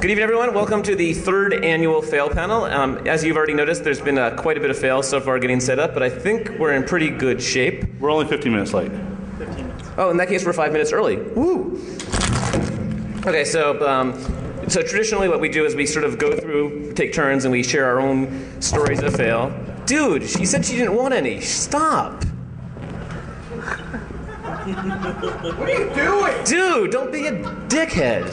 Good evening, everyone. Welcome to the third annual fail panel. As you've already noticed, there's been quite a bit of fails so far getting set up, but I think we're in pretty good shape. We're only 15 minutes late. 15 minutes. Oh, in that case, we're 5 minutes early. Woo! Okay, so traditionally what we do is we sort of go through, take turns, and we share our own stories of fail. Dude, she said she didn't want any. Stop. What are you doing? Dude, don't be a dickhead.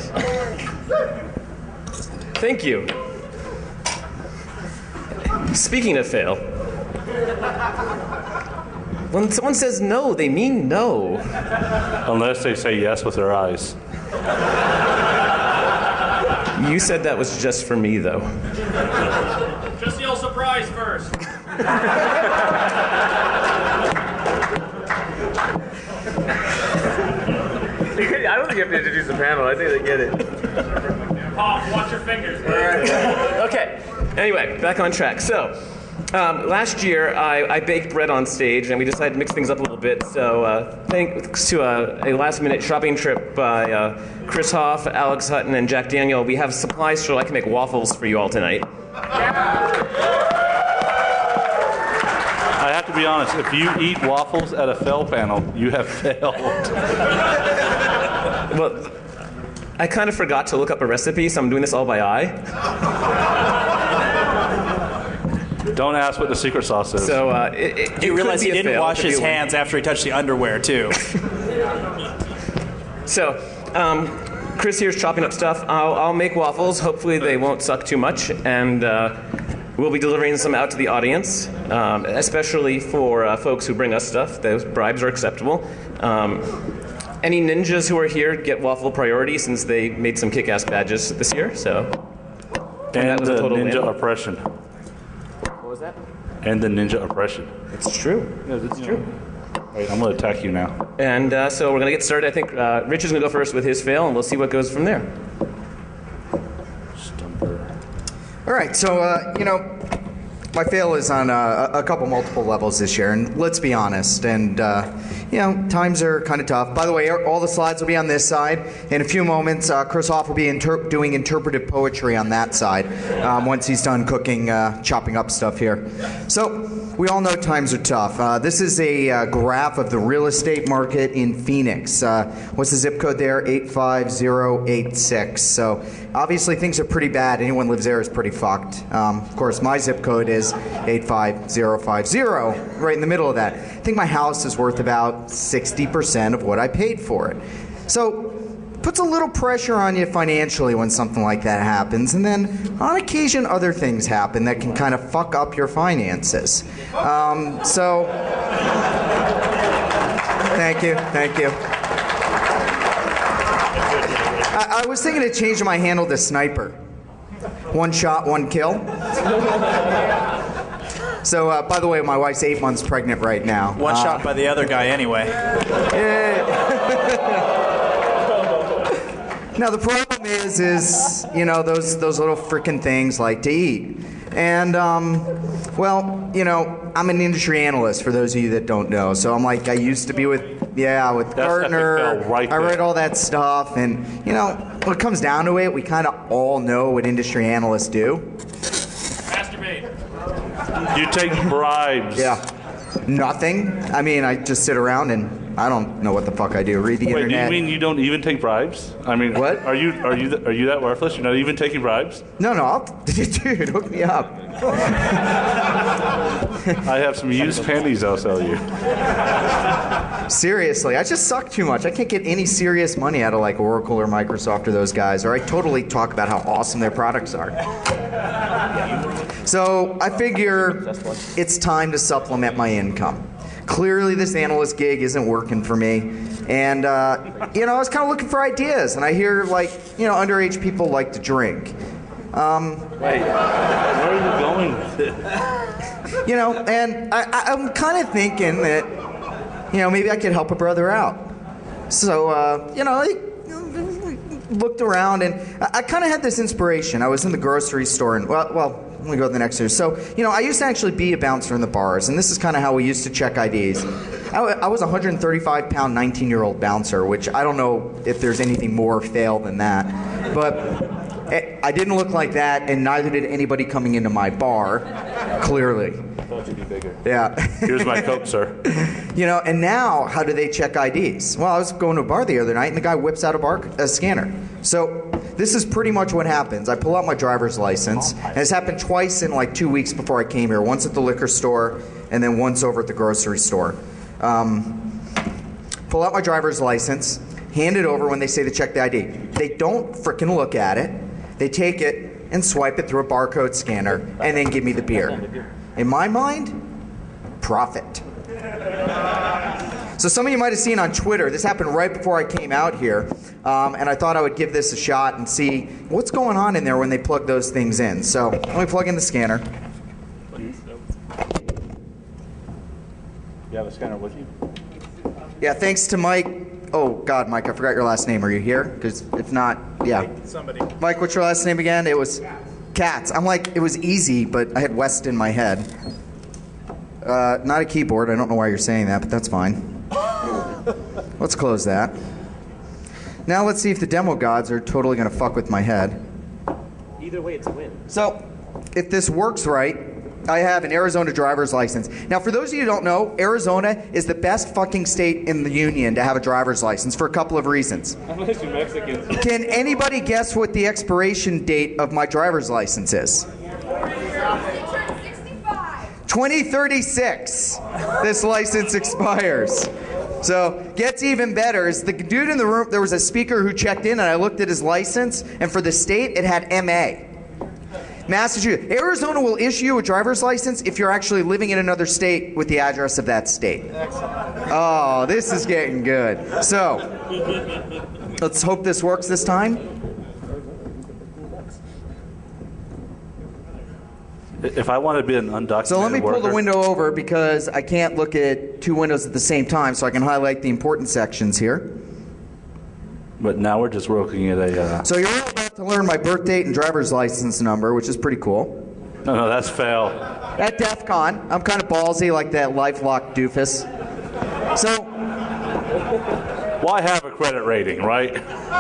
Thank you. Speaking of fail, when someone says no, they mean no. Unless they say yes with their eyes. You said that was just for me, though. Just yell surprise first. I don't think you have to introduce the panel. I think they get it. Pop, watch your fingers. Okay. Anyway, back on track. So, last year I baked bread on stage, and we decided to mix things up a little bit. So, thanks to a last-minute shopping trip by Chris Hoff, Alex Hutton, and Jack Daniel, we have supplies so I can make waffles for you all tonight. I have to be honest, if you eat waffles at a fail panel, you have failed. Well, I kind of forgot to look up a recipe, so I'm doing this all by eye. Don't ask what the secret sauce is. So, you realize he didn't wash his hands after he touched the underwear, too. So, Chris here's chopping up stuff. I'll make waffles. Hopefully they won't suck too much, and we'll be delivering some out to the audience, especially for folks who bring us stuff. Those bribes are acceptable. Any ninjas who are here get waffle priority since they made some kick-ass badges this year. So, and the ninja win. oppression. What was that? And the ninja oppression. It's true. Yeah, it's true. Wait, I'm going to attack you now. And so we're going to get started. I think Rich is going to go first with his fail, and we'll see what goes from there. Stumper. All right, so, my fail is on a couple multiple levels this year, and let's be honest, and, times are kind of tough. By the way, all the slides will be on this side. In a few moments, Chris Hoff will be doing interpretive poetry on that side once he's done cooking, chopping up stuff here. So, we all know times are tough. This is a graph of the real estate market in Phoenix. What's the zip code there? 85086. So, obviously, things are pretty bad. Anyone who lives there is pretty fucked. Of course, my zip code is 85050, right in the middle of that. I think my house is worth about 60% of what I paid for it. So, puts a little pressure on you financially when something like that happens, and then on occasion other things happen that can kind of fuck up your finances. Thank you. I was thinking of changing my handle to Sniper. One shot, one kill. So, by the way, my wife's 8 months pregnant right now. One shot by the other guy anyway. Now, the problem is those little frickin' things like to eat. And, I'm an industry analyst, for those of you that don't know. So I used to be with Gartner. Right, I write all that stuff. And, when it comes down to it, we kind of all know what industry analysts do. Masturbate. You take bribes. Yeah. Nothing. I mean, I just sit around and I don't know what the fuck I do. Read the Wait, internet. do you mean you don't even take bribes? I mean, what? Are you that worthless? You're not even taking bribes? No, dude, hook me up. I have some used panties I'll sell you. Seriously, I just suck too much. I can't get any serious money out of Oracle or Microsoft or those guys, or I totally talk about how awesome their products are. So I figure it's time to supplement my income. Clearly this analyst gig isn't working for me. And, I was kind of looking for ideas. And I hear, underage people like to drink. Wait, where are you going with this? And I'm kind of thinking that, maybe I could help a brother out. So, I looked around and I kind of had this inspiration. I was in the grocery store and, well, let me go to the next here. So, I used to actually be a bouncer in the bars, and this is kind of how we used to check IDs. I was a 135-pound, 19-year-old bouncer, which I don't know if there's anything more fail than that. But I didn't look like that, and neither did anybody coming into my bar, clearly. I thought you'd be bigger. Yeah. Here's my Coke, sir. You know, and now, how do they check IDs? Well, I was going to a bar the other night, and the guy whips out a scanner. So this is pretty much what happens. I pull out my driver's license, and it's happened twice in like 2 weeks before I came here. Once at the liquor store, and then once over at the grocery store. Pull out my driver's license, hand it over when they say to check the ID. They don't frickin' look at it. They take it and swipe it through a barcode scanner, and then give me the beer. In my mind, profit. So some of you might have seen on Twitter, this happened right before I came out here, and I thought I would give this a shot and see what's going on in there when they plug those things in. So let me plug in the scanner. You have a scanner with you? Yeah, thanks to Mike. Oh, God, Mike, I forgot your last name. Are you here? Because if not, yeah. Somebody. Mike, what's your last name again? It was Katz. I'm like, it was easy, but I had West in my head. Not a keyboard. I don't know why you're saying that, but that's fine. Let's close that. Now let's see if the demo gods are totally going to fuck with my head. Either way, it's a win. So, if this works right, I have an Arizona driver's license. Now, for those of you who don't know, Arizona is the best fucking state in the union to have a driver's license for a couple of reasons. Unless you're Mexican. Can anybody guess what the expiration date of my driver's license is? 2036. This license expires. So, gets even better. Is the dude in the room, there was a speaker who checked in, and I looked at his license, and for the state, it had MA. Massachusetts. Arizona will issue you a driver's license if you're actually living in another state with the address of that state. Oh, this is getting good. So, let's hope this works this time. If I want to be an undocumented So let me pull the worker- window over because I can't look at two windows at the same time, so I can highlight the important sections here. But now we're just looking at a... So you're all about to learn my birth date and driver's license number, which is pretty cool. No, that's fail. At Defcon, I'm kind of ballsy like that LifeLock doofus. So, Why have a credit rating, right?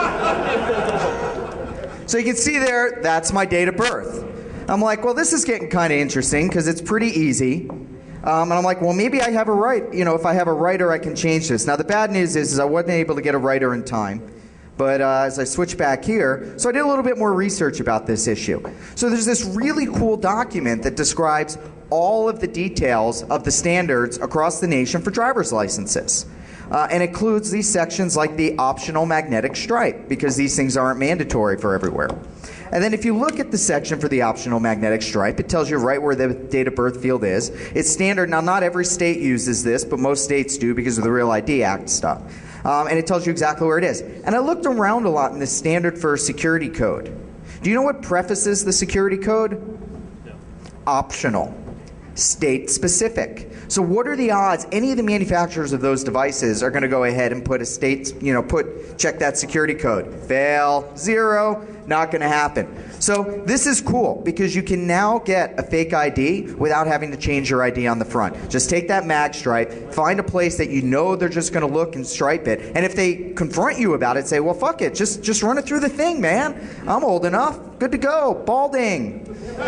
so you can see there, that's my date of birth. I'm like, well, this is getting kind of interesting because it's pretty easy. And I'm like, well, maybe I have a right. You know, if I have a writer, I can change this. Now, the bad news is I wasn't able to get a writer in time. But as I switch back here, so I did a little bit more research about this issue. So there's this really cool document that describes all of the details of the standards across the nation for driver's licenses. And includes these sections like the optional magnetic stripe, because these things aren't mandatory for everywhere. And then if you look at the section for the optional magnetic stripe, it tells you right where the date of birth field is. It's standard. Now, not every state uses this, but most states do because of the Real ID Act stuff. And it tells you exactly where it is. And I looked around a lot in the standard for security code. Do you know what prefaces the security code? No. Optional. State specific. So what are the odds any of the manufacturers of those devices are going to go ahead and put a state, check that security code? Fail, 0, not going to happen. So this is cool because you can now get a fake ID without having to change your ID on the front. Just take that mag stripe, find a place that you know they're just going to look and stripe it, and if they confront you about it, say, well, fuck it, just run it through the thing, man. I'm old enough. Good to go. Balding.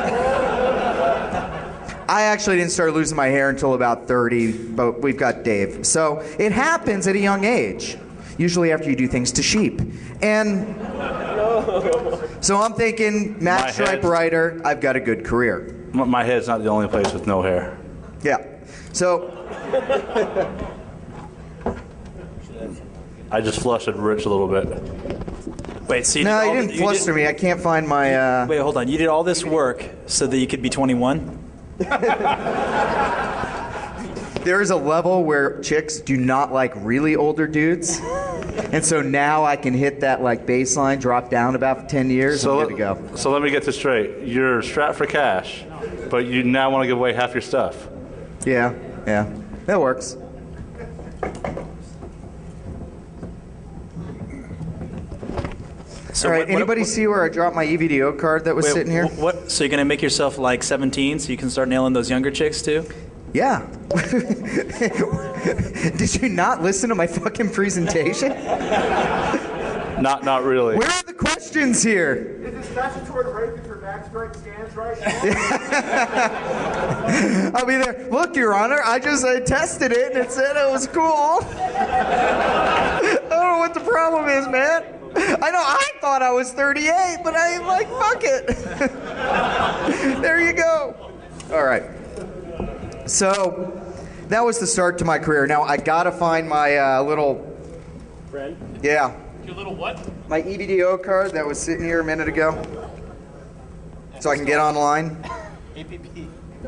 I actually didn't start losing my hair until about 30, but we've got Dave. So it happens at a young age, usually after you do things to sheep. And so I'm thinking, Matt Stripe writer, I've got a good career. My head's not the only place with no hair. Yeah. So I just flustered Rich a little bit. Wait, so no, you didn't fluster me. I can't find my... Wait, hold on. You did all this work so that you could be 21? There is a level where chicks do not like really older dudes. And so now I can hit that like baseline, drop down about 10 years, and good to go. So let me get this straight. You're strapped for cash, but you now want to give away half your stuff. Yeah. That works. So all right, anybody see where I dropped my EVDO card that was sitting here? So you're going to make yourself like 17 so you can start nailing those younger chicks too? Yeah. Did you not listen to my fucking presentation? Not really. Where are the questions here? Is it statutory rape if your back strike stands right? I'll be there. Look, Your Honor, I tested it and it said it was cool. I don't know what the problem is, man. I know I thought I was 38, but I'm like, fuck it. There you go. All right. So that was the start to my career. Now I gotta find my little Friend? Yeah. Your little what? My EBDO card that was sitting here a minute ago, so I can get online. APP.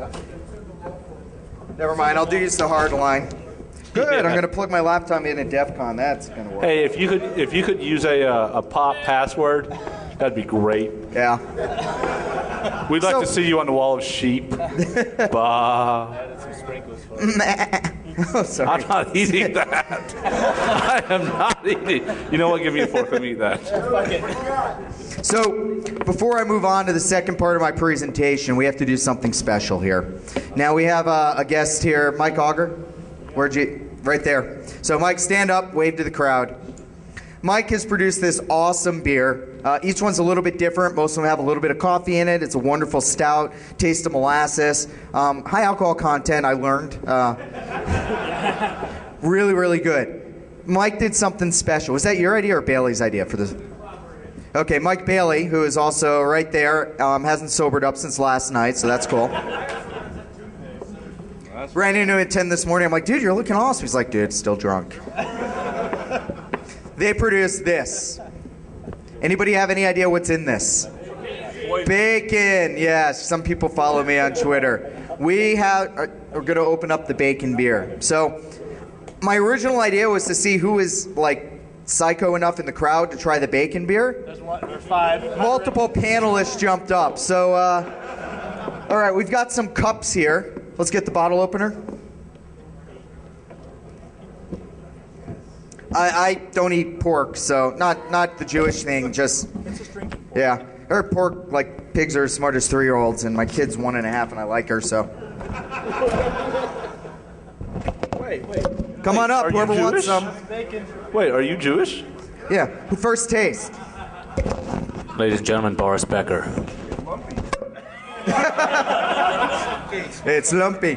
Never mind. I'll do use the hard line. Good. I'm gonna plug my laptop in at Defcon. That's gonna work. Hey, if you could use a pop password, that'd be great. Yeah. We'd like to see you on the wall of sheep. Bah. Oh, sorry. I'm not eating that. I am not eating. You know what? Give me a fork. Let me eat that. So, before I move on to the second part of my presentation, we have to do something special here. Now, we have a guest here, Mike Auger. Where'd you? Right there. So, Mike, stand up, wave to the crowd. Mike has produced this awesome beer. Each one's a little bit different. Most of them have a little bit of coffee in it. It's a wonderful stout, taste of molasses. High alcohol content, I learned. Really, really good. Mike did something special. Was that your idea or Bailey's idea for this? Okay, Mike Bailey, who is also right there, hasn't sobered up since last night, so that's cool. Ran into him at 10 this morning. I'm like, dude, you're looking awesome. He's like, dude, still drunk. They produced this. Anybody have any idea what's in this? Bacon. Yes, some people follow me on Twitter. We're going to open up the bacon beer. So my original idea was to see who is like psycho enough in the crowd to try the bacon beer. There's 5. Multiple panelists jumped up. So, all right, we've got some cups here. Let's get the bottle opener. I don't eat pork, so not the Jewish thing, just, yeah. Or pork, like, pigs are as smart as 3-year-olds, and my kid's 1.5, and I like her, so. Wait. Come on up, Are you whoever wants Jewish? some. Wait, are you Jewish? Yeah, first taste. Ladies and gentlemen, Boris Becker. It's lumpy.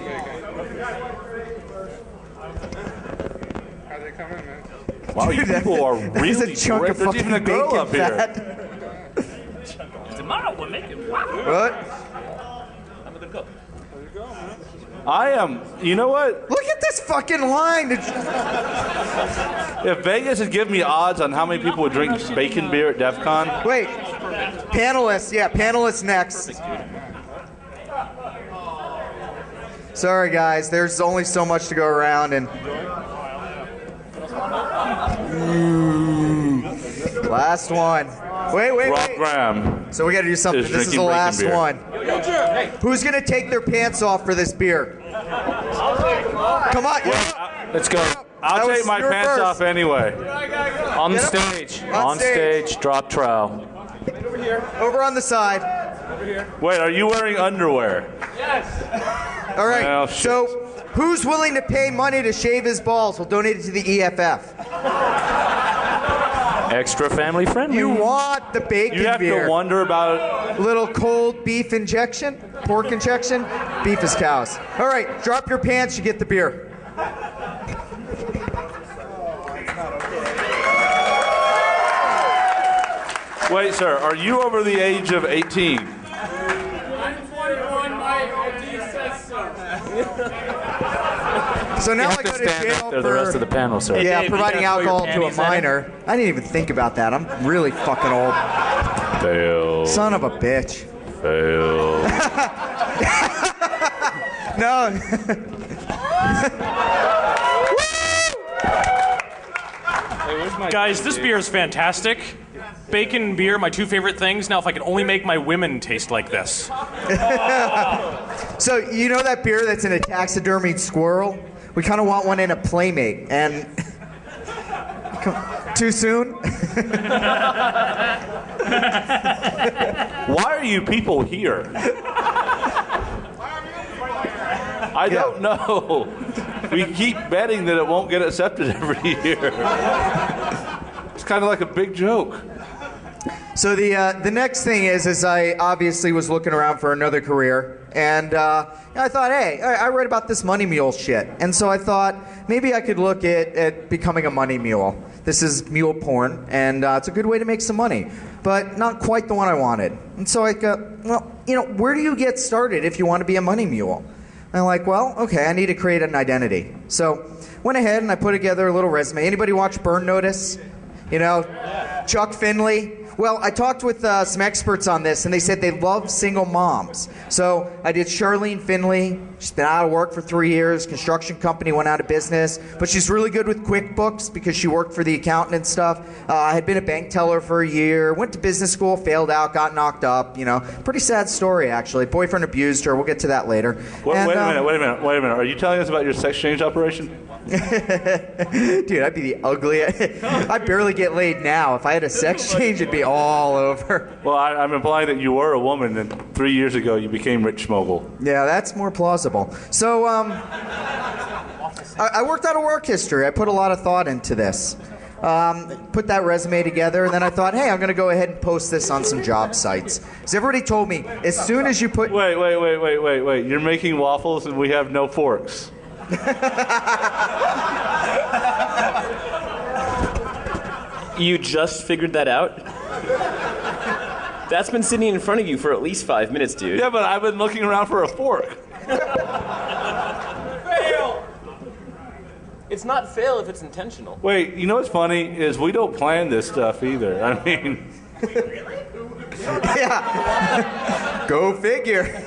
Wow, you people are really There's a chunk great. of There's fucking even a girl bacon up here. fat. Tomorrow we'll make it. Wow. What? I'm gonna go. I am. You know what? Look at this fucking line. If Vegas had given me odds on how many people would drink bacon beer at Defcon, Wait, panelists. Yeah, panelists next. Sorry, guys. There's only so much to go around, and last one. Wait. Rob Graham. So we got to do something. Is This is the drinking last bacon beer. one. Who's gonna take their pants off for this beer? Come on. Let's go. I'll That take was my your pants first. off anyway. On Get up. stage. On On stage. stage. Drop trowel. Over on the side. Wait, are you wearing underwear? All right. Well, shit. So, who's willing to pay money to shave his balls? We'll donate it to the EFF. Extra family friendly. You want the bacon You have beer? to wonder about. Little cold beef injection, pork injection. Beef is cows. All right, drop your pants. You get the beer. Wait, sir, are you over the age of 18? I'm 21. My ID says so. So now I have go to to stand jail up there the rest of the for panel, sir. yeah, Dave, providing you gotta throw alcohol your to a panties in it. minor. I didn't even think about that. I'm really fucking old. Fail. Son of a bitch. Fail. No. Guys, this beer is fantastic. Bacon beer, my 2 favorite things. Now, if I could only make my women taste like this. So you know that beer that's in a taxidermied squirrel? We kind of want one in a Playmate, and too soon. Why are you people here? I don't know. We keep betting that it won't get accepted every year. kind of like a big joke. So the next thing is I obviously was looking around for another career, and I thought, hey, I read about this money mule shit, and so I thought maybe I could look at becoming a money mule. This is mule porn, and it's a good way to make some money, but not quite the one I wanted. And so I go, well, where do you get started if you want to be a money mule? And I'm like, well, okay, I need to create an identity. So went ahead and I put together a little resume. Anybody watch Burn Notice? Chuck Finley. Well, I talked with some experts on this, and they said they love single moms. So I did Charlene Finley. She's been out of work for 3 years. Construction company went out of business. But she's really good with QuickBooks because she worked for the accountant and stuff. Had been a bank teller for a year. Went to business school, failed out, got knocked up. Pretty sad story, actually. Boyfriend abused her. We'll get to that later. Wait a minute. Are you telling us about your sex change operation? Dude, I'd be the ugliest. I barely get laid now. If I had a sex change, it'd be all over. Well, I'm implying that you were a woman, and 3 years ago you became rich mogul. Yeah, that's more plausible. So, I worked out a work history. I put a lot of thought into this. Put that resume together, and then I thought, hey, I'm going to go ahead and post this on some job sites. Because everybody told me, as soon as you put... Wait. You're making waffles and we have no forks. You just figured that out? That's been sitting in front of you for at least 5 minutes, dude. Yeah, but I've been looking around for a fork. Fail! It's not fail if it's intentional. Wait, you know what's funny is we don't plan this stuff either. I mean... Yeah. Go figure.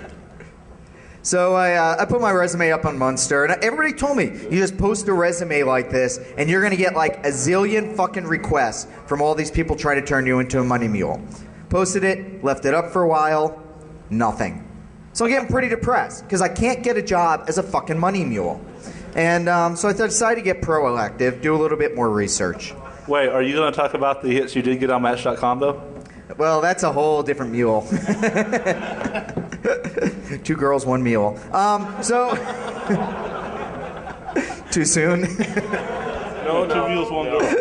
So I put my resume up on Munster, and everybody told me, you just post a resume like this, and you're going to get like a zillion fucking requests from all these people trying to turn you into a money mule. Posted it, left it up for a while, nothing. So I'm getting pretty depressed, because I can't get a job as a fucking money mule. And so I decided to get proactive, do a little bit more research. Wait, are you going to talk about the hits you did get on Match.com, though? Well, that's a whole different mule. 2 girls, 1 mule. Too soon? No, 2 mules, 1 girl.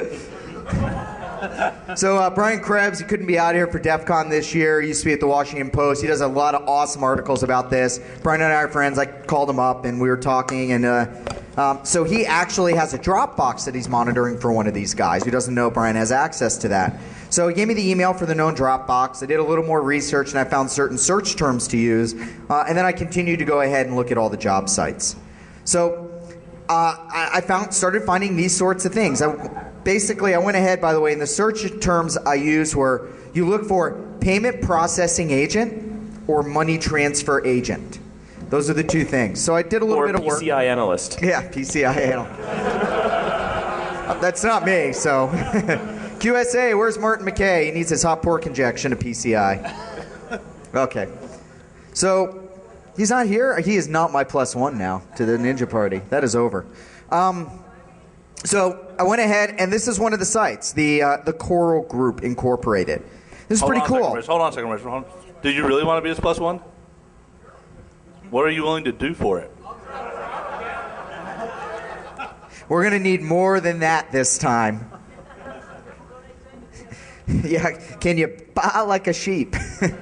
So Brian Krebs, he couldn't be out here for Defcon this year. He used to be at the Washington Post. He does a lot of awesome articles about this. Brian and I are friends. I called him up and we were talking. And so he actually has a Dropbox that he's monitoring for one of these guys. Who doesn't know Brian has access to that. So he gave me the email for the known Dropbox. I did a little more research and I found certain search terms to use. And then I continued to go ahead and look at all the job sites. So I started finding these sorts of things. Basically, I went ahead, by the way, and the search terms I used were, you look for payment processing agent or money transfer agent. Those are the 2 things. So I did a little bit of work. Or PCI analyst. Yeah, PCI analyst. That's not me, so. QSA, where's Martin McKay? He needs his hot pork injection to PCI. Okay. So, he's not here. He is not my +1 now to the Ninja Party. That is over. So I went ahead, and this is one of the sites, the Coral Group Incorporated. This is pretty cool. Hold on a second, Rich. Did you really want to be his +1? What are you willing to do for it? We're going to need more than that this time. Yeah, can you baa like a sheep?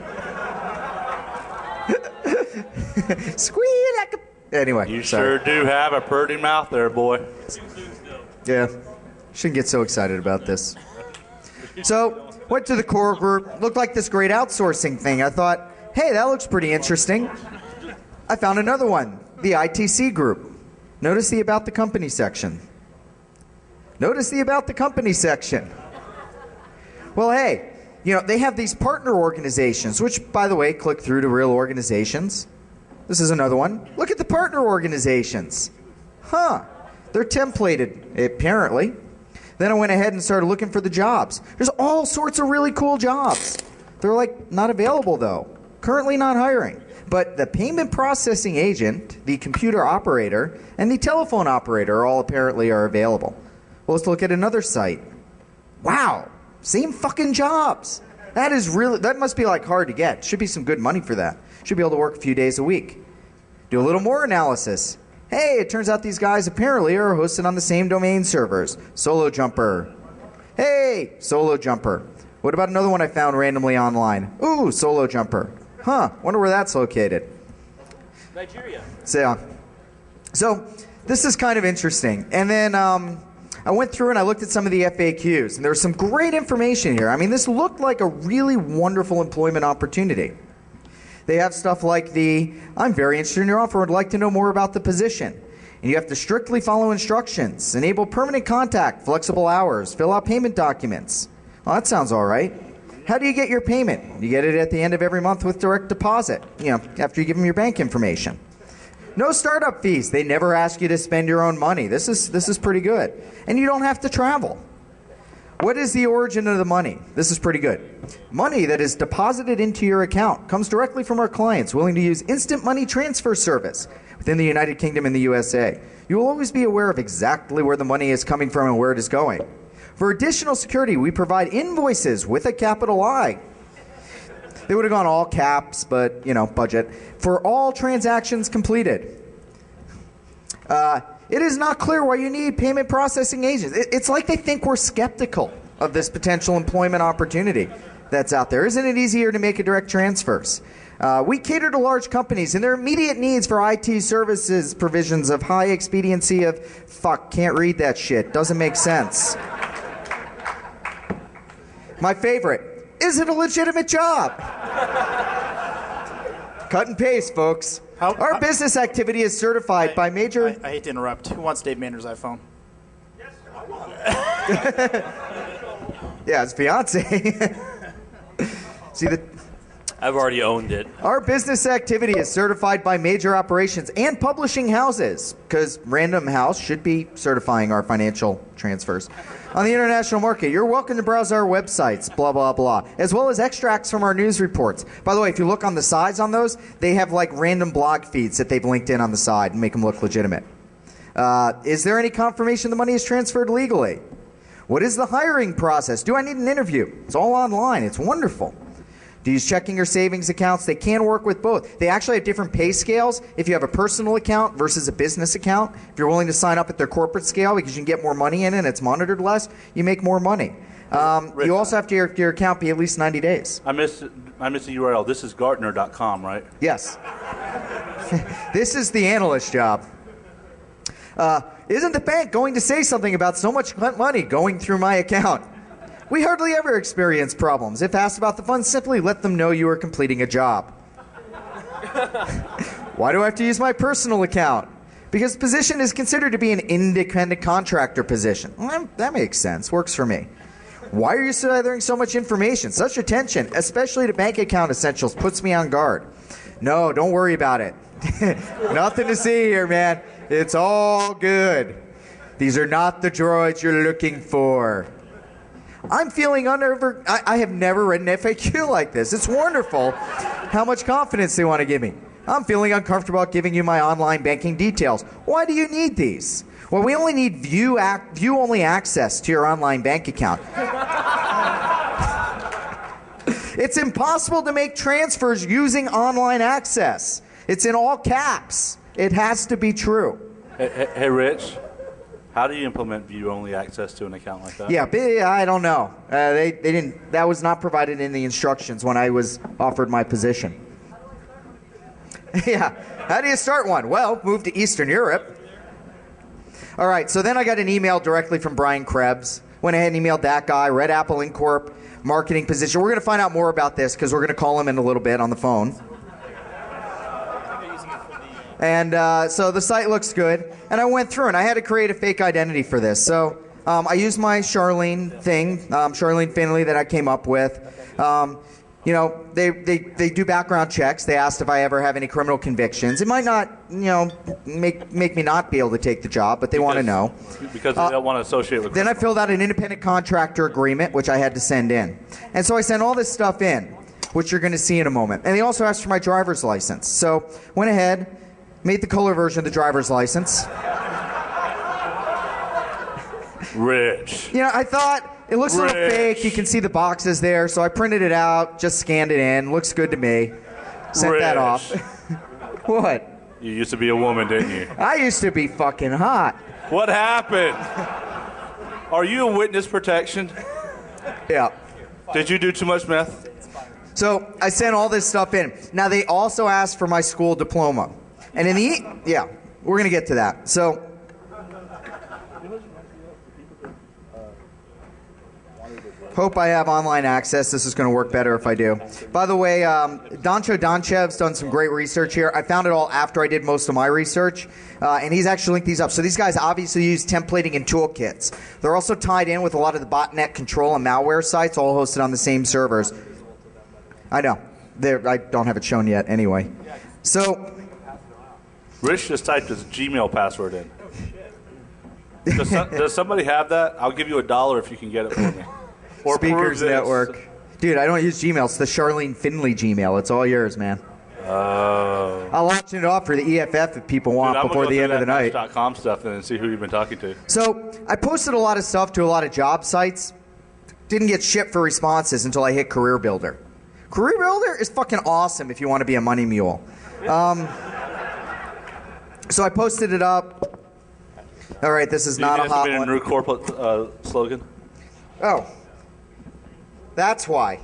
Squeal like a... Anyway, you sorry. sure do have a purty mouth there, boy. Yeah, shouldn't get so excited about this. So, went to the Coral Group. Looked like this great outsourcing thing. I thought, hey, that looks pretty interesting. I found another one, the ITC Group. Notice the About the Company section. Notice the About the Company section. Well, hey, they have these partner organizations, which, by the way, click through to real organizations. This is another one. Look at the partner organizations. Huh. They're templated, apparently. Then I went ahead and started looking for the jobs. There's all sorts of really cool jobs. They're not available, though. Currently not hiring. But the payment processing agent, the computer operator, and the telephone operator all apparently are available. Well, let's look at another site. Wow. Same fucking jobs. That must be hard to get. Should be some good money for that. Should be able to work a few days a week. Do a little more analysis. Hey, it turns out these guys apparently are hosted on the same domain servers. Solo Jumper. Hey, solo jumper. What about another one I found randomly online? Ooh, solo jumper. Huh, wonder where that's located. Nigeria. So this is kind of interesting. And then I went through and I looked at some of the FAQs, and there was some great information here. I mean, this looked like a really wonderful employment opportunity. They have stuff like I'm very interested in your offer, would like to know more about the position. And you have to strictly follow instructions, enable permanent contact, flexible hours, fill out payment documents. Well, that sounds all right. How do you get your payment? You get it at the end of every month with direct deposit, after you give them your bank information. No startup fees. They never ask you to spend your own money. This is pretty good. And you don't have to travel. What is the origin of the money? This is pretty good. Money that is deposited into your account comes directly from our clients willing to use instant money transfer service within the United Kingdom and the USA. You will always be aware of exactly where the money is coming from and where it is going. For additional security, we provide invoices with a capital I. They would have gone all caps, but, budget. For all transactions completed. It is not clear why you need payment processing agents. It's like they think we're skeptical of this potential employment opportunity that's out there. Isn't it easier to make a direct transfers? We cater to large companies and their immediate needs for IT services provisions of high expediency of... can't read that shit. Doesn't make sense. My favorite. Is it a legitimate job? Cut and paste, folks. Our business activity is certified by major... I hate to interrupt. Who wants Dave Mander's iPhone? Yes, I want. Yeah, his fiance. See, I've already owned it. our business activity is certified by major operations and publishing houses, because Random House should be certifying our financial transfers. On the international market, you're welcome to browse our websites, blah, blah, blah, as well as extracts from our news reports. By the way, if you look on the sides on those, they have like random blog feeds that they've linked in on the side and make them look legitimate. Is there any confirmation the money is transferred legally? What is the hiring process? Do I need an interview? It's all online. It's wonderful. Do you use checking or savings accounts? They can work with both. They actually have different pay scales if you have a personal account versus a business account. If you're willing to sign up at their corporate scale because you can get more money in it and it's monitored less, you make more money. You also have to your account be at least 90 days. I missed the URL. This is Gartner.com, right? Yes. This is the analyst job. Isn't the bank going to say something about so much money going through my account? We hardly ever experience problems. If asked about the funds, simply let them know you are completing a job. Why do I have to use my personal account? Because the position is considered to be an independent contractor position. Well, that makes sense. Works for me. Why are you gathering so much information? Such attention, especially to bank account essentials, puts me on guard. No, don't worry about it. Nothing to see here, man. It's all good. These are not the droids you're looking for. I'm feeling I have never read an FAQ like this. It's wonderful how much confidence they want to give me. I'm feeling uncomfortable about giving you my online banking details. Why do you need these? Well, we only need view-only access to your online bank account. It's impossible to make transfers using online access. It's in all caps. It has to be true. Hey, Rich. How do you implement view-only access to an account like that? Yeah, I don't know. They didn't. That was not provided in the instructions when I was offered my position. Yeah. How do you start one? Well, move to Eastern Europe. All right. So then I got an email directly from Brian Krebs. Went ahead and emailed that guy. Red Apple Incorp. Marketing position. We're going to find out more about this because we're going to call him in a little bit on the phone. And so the site looks good. And I went through and I had to create a fake identity for this. So I used my Charlene thing, Charlene Finley that I came up with. They do background checks. They asked if I ever have any criminal convictions. It might not, make me not be able to take the job, but they want to know. Because they don't want to associate with Then I filled out an independent contractor agreement, which I had to send in. And so I sent all this stuff in, which you're going to see in a moment. And they also asked for my driver's license. So went ahead, made the color version of the driver's license. Rich. I thought it looks a little fake. You can see the boxes there. So I printed it out, just scanned it in. Looks good to me. Sent that off. What? You used to be a woman, didn't you? I used to be fucking hot. What happened? Are you in witness protection? Yeah. Did you do too much meth? So I sent all this stuff in. Now they also asked for my school diploma. And in the, yeah, we're going to get to that. So hope I have online access. This is going to work better if I do. By the way, Doncho Donchev's done some great research here. I found it all after I did most of my research, and he's actually linked these up. So these guys obviously use templating and toolkits. They're also tied in with a lot of the botnet control and malware sites, all hosted on the same servers. I know. I don't have it shown yet anyway. So Rich just typed his Gmail password in. Does somebody have that? I'll give you $1 if you can get it for me. Or Speakers Network. Dude, I don't use Gmail. It's the Charlene Finley Gmail. It's all yours, man. I'll auction it off for the EFF if people want before the end of the night. .com stuff and see who you've been talking to. So I posted a lot of stuff to a lot of job sites. Didn't get shit for responses until I hit Career Builder. Career Builder is fucking awesome if you want to be a money mule. So I posted it up. All right, this is not a hot one. A new corporate slogan? Oh. That's why.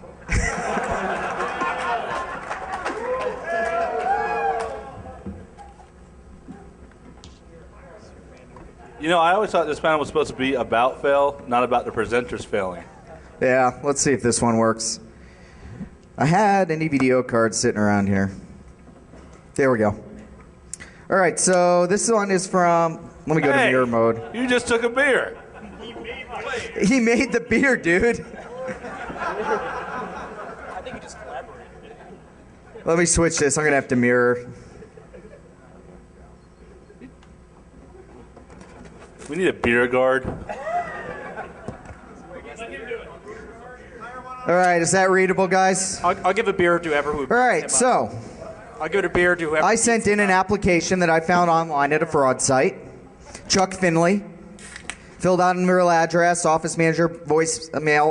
You know, I always thought this panel was supposed to be about fail, not about the presenters failing. Yeah, let's see if this one works. I had an EVDO card sitting around here. There we go. All right, so this one is from, let me go to mirror mode. You just took a beer. He made the beer, dude. I think you just collaborated. Let me switch this. I'm going to have to mirror. We need a beer guard. All right, is that readable, guys? I'll give a beer to whoever who. All right, so I'll give it a beer to whoever. I sent in an application that I found online at a fraud site. Chuck Finley. Filled out a mail address, office manager, voice, mail,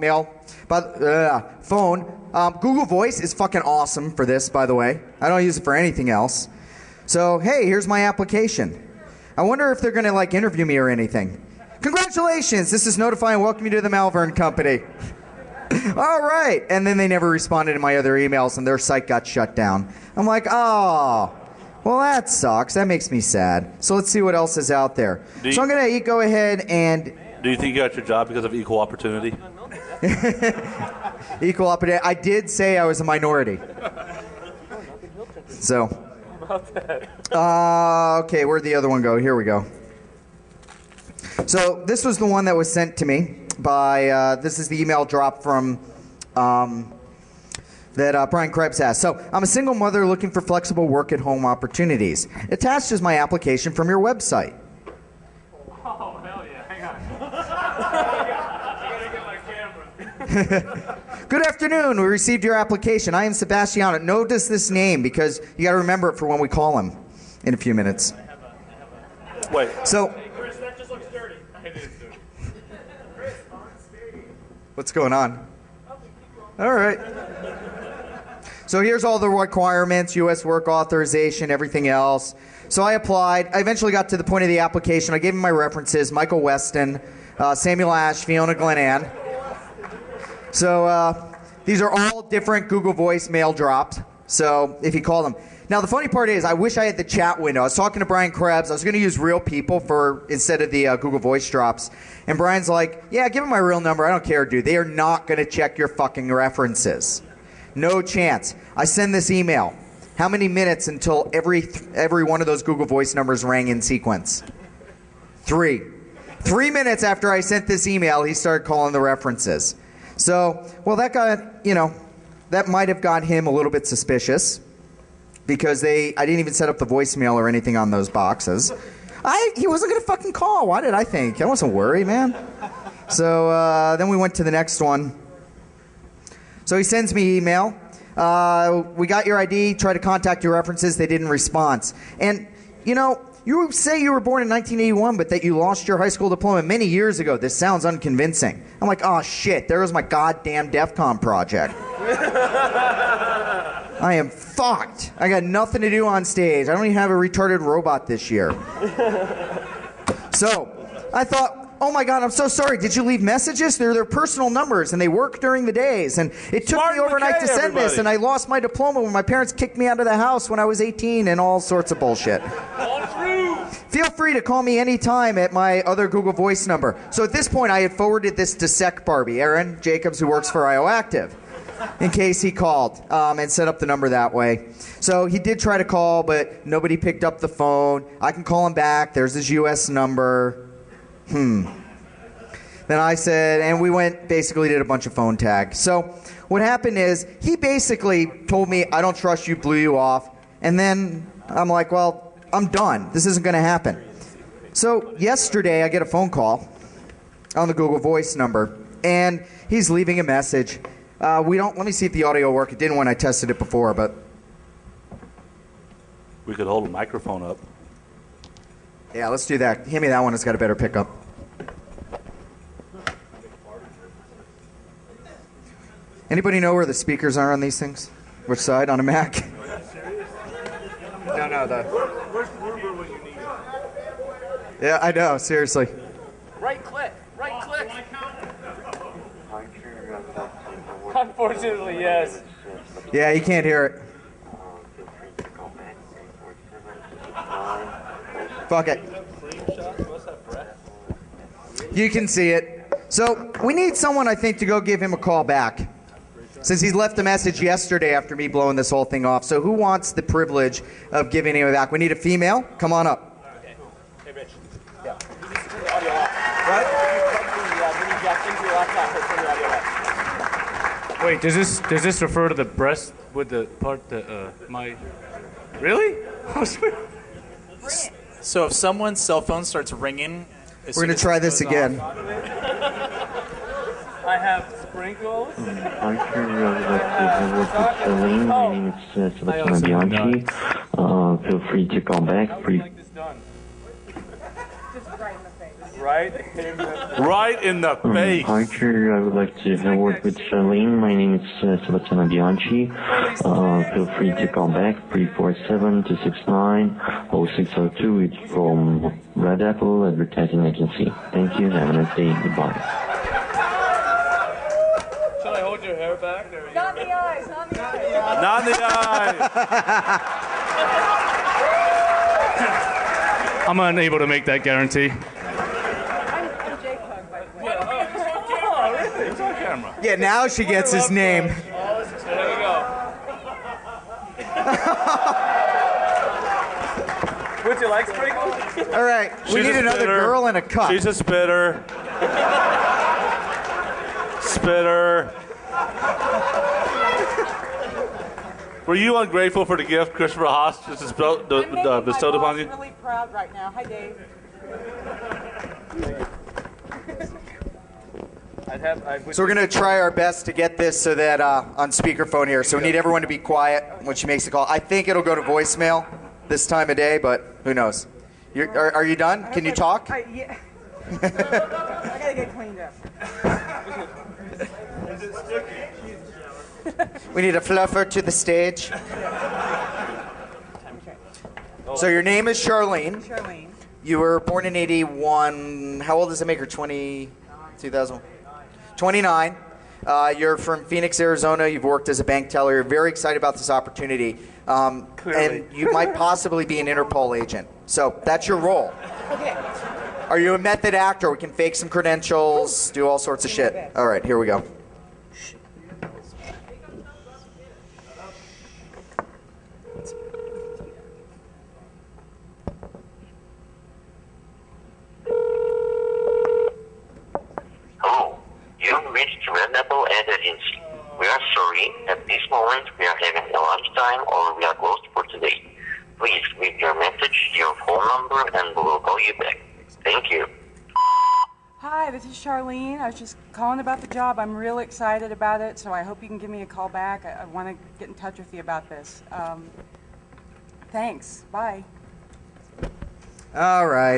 phone. Google Voice is fucking awesome for this, by the way. I don't use it for anything else. So, hey, here's my application. I wonder if they're going to, like, interview me or anything. Congratulations, this is Notify and welcome you to the Malvern Company. All right. And then they never responded to my other emails, and their site got shut down. I'm like, oh, well, that sucks. That makes me sad. So let's see what else is out there. So I'm going to go ahead and... Do you think you got your job because of equal opportunity? Equal opportunity. I did say I was a minority. So... okay, where'd the other one go? Here we go. So this was the one that was sent to me by... this is the email drop from... that Brian Krebs has. So, I'm a single mother looking for flexible work-at-home opportunities. Attached is my application from your website. Oh, hell yeah. Hang on. I gotta get my camera. Good afternoon. We received your application. I am Sebastiano. Notice this name because you got to remember it for when we call him in a few minutes. Wait. So, Chris, that just looks dirty. what's going on? All right. So here's all the requirements, U.S. work authorization, everything else. So I applied. I eventually got to the point of the application. I gave him my references, Michael Weston, Samuel Ash, Fiona Glenann. So these are all different Google Voice mail drops. So if you call them. Now the funny part is I wish I had the chat window. I was talking to Brian Krebs. I was going to use real people instead of the Google Voice drops. And Brian's like, yeah, give him my real number. I don't care, dude. They are not going to check your fucking references. No chance. I send this email. How many minutes until every one of those Google Voice numbers rang in sequence? 3. 3 minutes after I sent this email, he started calling the references. So, well, that got, that might have got him a little bit suspicious because I didn't even set up the voicemail or anything on those boxes. He wasn't going to fucking call. Why did I think? I wasn't worried, man. So then we went to the next one. So he sends me email. We got your ID, tried to contact your references. They didn't respond. And, you say you were born in 1981, but that you lost your high school diploma many years ago. This sounds unconvincing. I'm like, oh, shit, there was my goddamn Defcon project. I am fucked. I got nothing to do on stage. I don't even have a retarded robot this year. So I thought, oh my God, I'm so sorry. Did you leave messages? They're their personal numbers, and they work during the days. And it took me overnight to send this, and I lost my diploma when my parents kicked me out of the house when I was 18 and all sorts of bullshit. Feel free to call me anytime at my other Google Voice number. So at this point, I had forwarded this to Sec Barbie, Aaron Jacobs, who works for IOActive, in case he called, and set up the number that way. So he did try to call, but nobody picked up the phone. I can call him back. There's his U.S. number. Then I said, and we basically did a bunch of phone tag. So what happened is he basically told me, I don't trust you, blew you off. And then I'm like, well, I'm done. This isn't going to happen. So yesterday I get a phone call on the Google Voice number, and he's leaving a message. Let me see if the audio will work. It didn't when I tested it before, but. We could hold a microphone up. Yeah, let's do that. Hand me that one. It's got a better pickup. Anybody know where the speakers are on these things? Which side? On a Mac? No, Where's the number when you need it? Yeah, I know. Seriously. Right click. Unfortunately, yes. Yeah, you can't hear it. Fuck it. You can see it. So we need someone, I think, to go give him a call back, since he's left a message yesterday after me blowing this whole thing off. So who wants the privilege of giving him back? We need a female. Come on up. Okay. Hey, Rich. Yeah. You need to turn the audio off. Right? If you plug the mini jack into your laptop, it'll turn the audio off. Wait, does this refer to the breast with the part that my? Really? So if someone's cell phone starts ringing, we're going to try this again. I have sprinkles. I'm sure I would like to have worked with Celine. My name is Sebastian Bianchi. Feel free to call back. Right in the face. Archer, I would like to have worked with Charlene. My name is Sebastian Bianchi. Feel free to call back 347-269-0602. It's from Red Apple Advertising Agency. Thank you. Have a nice day. Goodbye. Should I hold your hair back? There we go. Not in the eyes, not in the eyes. Not in the eye. I'm unable to make that guarantee. Yeah, now she gets his name. There we go. Would you like sprinkles? All right, we need another girl and a cup. She's a spitter. Spitter. Were you ungrateful for the gift Christopher Haas just bestowed upon you? I'm really proud right now. Hi, Dave. So we're going to try our best to get this so that on speakerphone here. So we need everyone to be quiet when she makes the call. I think it'll go to voicemail this time of day, but who knows? Are you done? Can you talk? Yeah. I gotta get cleaned up. We need a fluffer to the stage. So your name is Charlene. Charlene. You were born in 81. How old does it make her? 2000? 29. You're from Phoenix, Arizona. You've worked as a bank teller. You're very excited about this opportunity. And you might possibly be an Interpol agent. So that's your role. Okay. Are you a method actor? We can fake some credentials, do all sorts of shit. All right, here we go. Hello, you've reached Red Apple Ad Agency. We are sorry, at this moment we are having a lunchtime or we are closed for today. Please leave your message, your phone number, and we will call you back. Thank you. Hi, this is Charlene. I was just calling about the job. I'm real excited about it, so I hope you can give me a call back. I want to get in touch with you about this. Thanks. Bye. All right.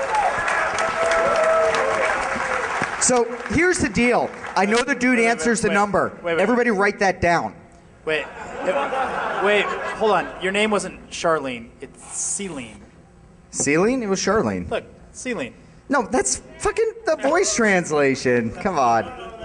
So here's the deal. I know the dude answers the number. Wait. Everybody write that down. Wait, hold on. Your name wasn't Charlene. It's Celine. Celine? It was Charlene. Look, Celine. No, that's fucking the voice translation. Come on.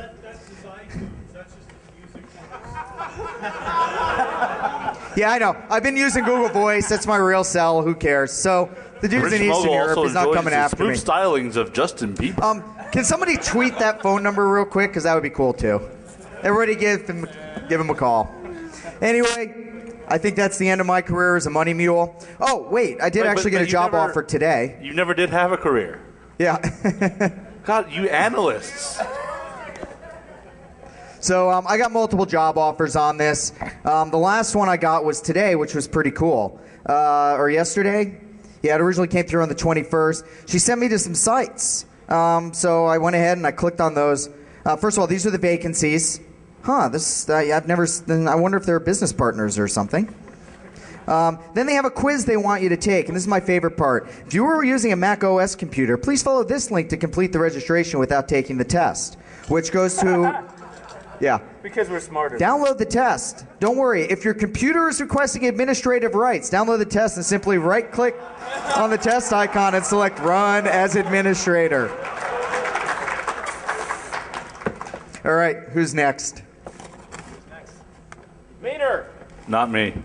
Yeah, I know. I've been using Google Voice. That's my real cell. Who cares? So the dude's Rich in Eastern Mogul Europe. also He's not enjoys coming the after me. smooth stylings of Justin Bieber. Can somebody tweet that phone number real quick? Because that would be cool too. Everybody give him a call. Anyway, I think that's the end of my career as a money mule. Oh, wait. I did actually get a job offer today. You never did have a career. Yeah. God, you analysts. So I got multiple job offers on this. The last one I got was today, which was pretty cool. Or yesterday. Yeah, it originally came through on the 21st. She sent me to some sites. So I went ahead and I clicked on those. First of all, these are the vacancies. This I've never. I wonder if they're business partners or something. Then they have a quiz they want you to take, and this is my favorite part. If you were using a Mac OS computer, please follow this link to complete the registration without taking the test, which goes to, yeah. Because we're smarter. Download the test. Don't worry. If your computer is requesting administrative rights, download the test and simply right-click on the test icon and select Run as Administrator. All right, who's next? Maynard. Not me.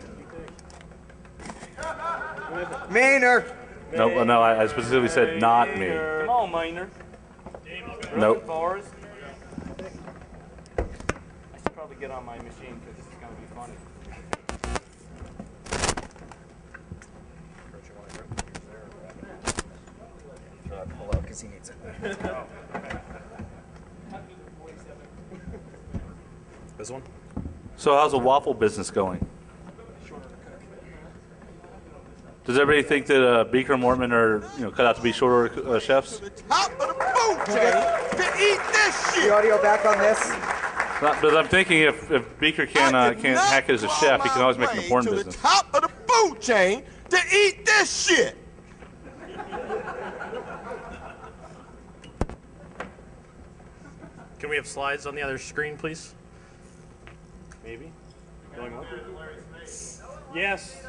Maynard. No, I specifically said not me. Come on, Maynard. Nope. Bars. I should probably get on my machine because this is going to be funny. Pull out because he needs it. This one? So how's the waffle business going? Does everybody think that Beaker and Mortman are, cut out to be short order chefs? Top of the food chain to eat this shit. The audio back on this. But I'm thinking if Beaker can't hack it as a chef, he can always make an porn to business. the top of the food chain to eat this shit. Can we have slides on the other screen, please? Maybe. Going on? Yes.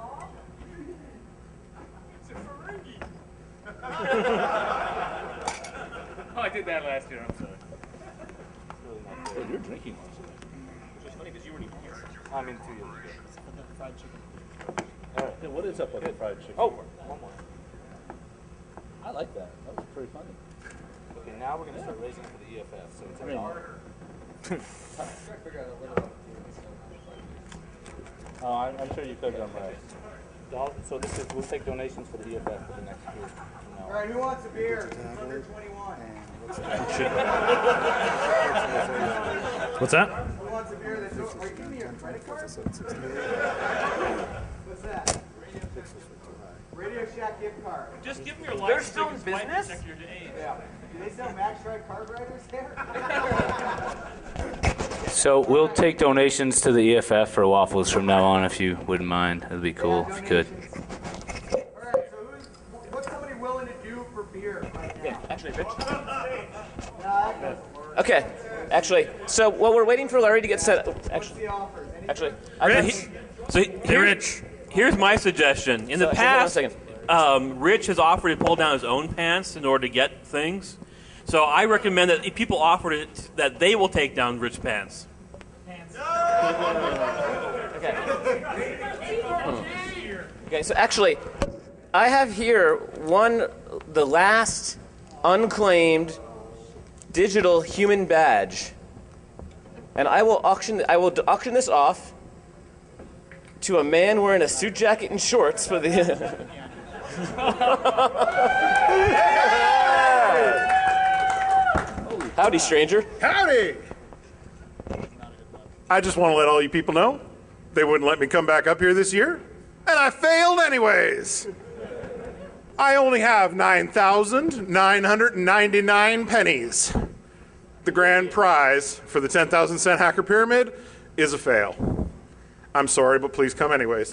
Oh, I did that last year. I'm sorry. Oh, you're drinking most of it. It's funny because you weren't even here. I'm in 2 years ago. Fried chicken. All right. Yeah, what is up with the fried chicken? Oh, one more. I like that. That was pretty funny. Okay, now we're going to start raising it for the EFF. So it's $1. Oh, I'm sure you could have done that. So this is, we'll take donations for the EFF for the next year. All right, who wants a beer? Under 21. What's that? Who wants a beer? Are you giving me your credit card? What's that? Radio Shack gift card. Just give me your license. They're still in business? Yeah. Do they sell Max Drive carburetors there? So we'll take donations to the EFF for waffles from now on, if you wouldn't mind. That'd be cool if you could. All right, so what's somebody willing to do for beer right now? Yeah, actually, Rich. Okay, actually, so while we're waiting for Larry to get set up, Here's my suggestion. In the past, Rich has offered to pull down his own pants in order to get things. So I recommend that if people offer it, that they will take down Rich's pants. Okay, so actually, I have here the last unclaimed digital human badge, and I will auction this off to a man wearing a suit jacket and shorts for the. Howdy, stranger. Howdy! I just want to let all you people know they wouldn't let me come back up here this year, and I failed anyways. I only have 9,999 pennies. The grand prize for the 10,000 cent hacker pyramid is a fail. I'm sorry, but please come anyways.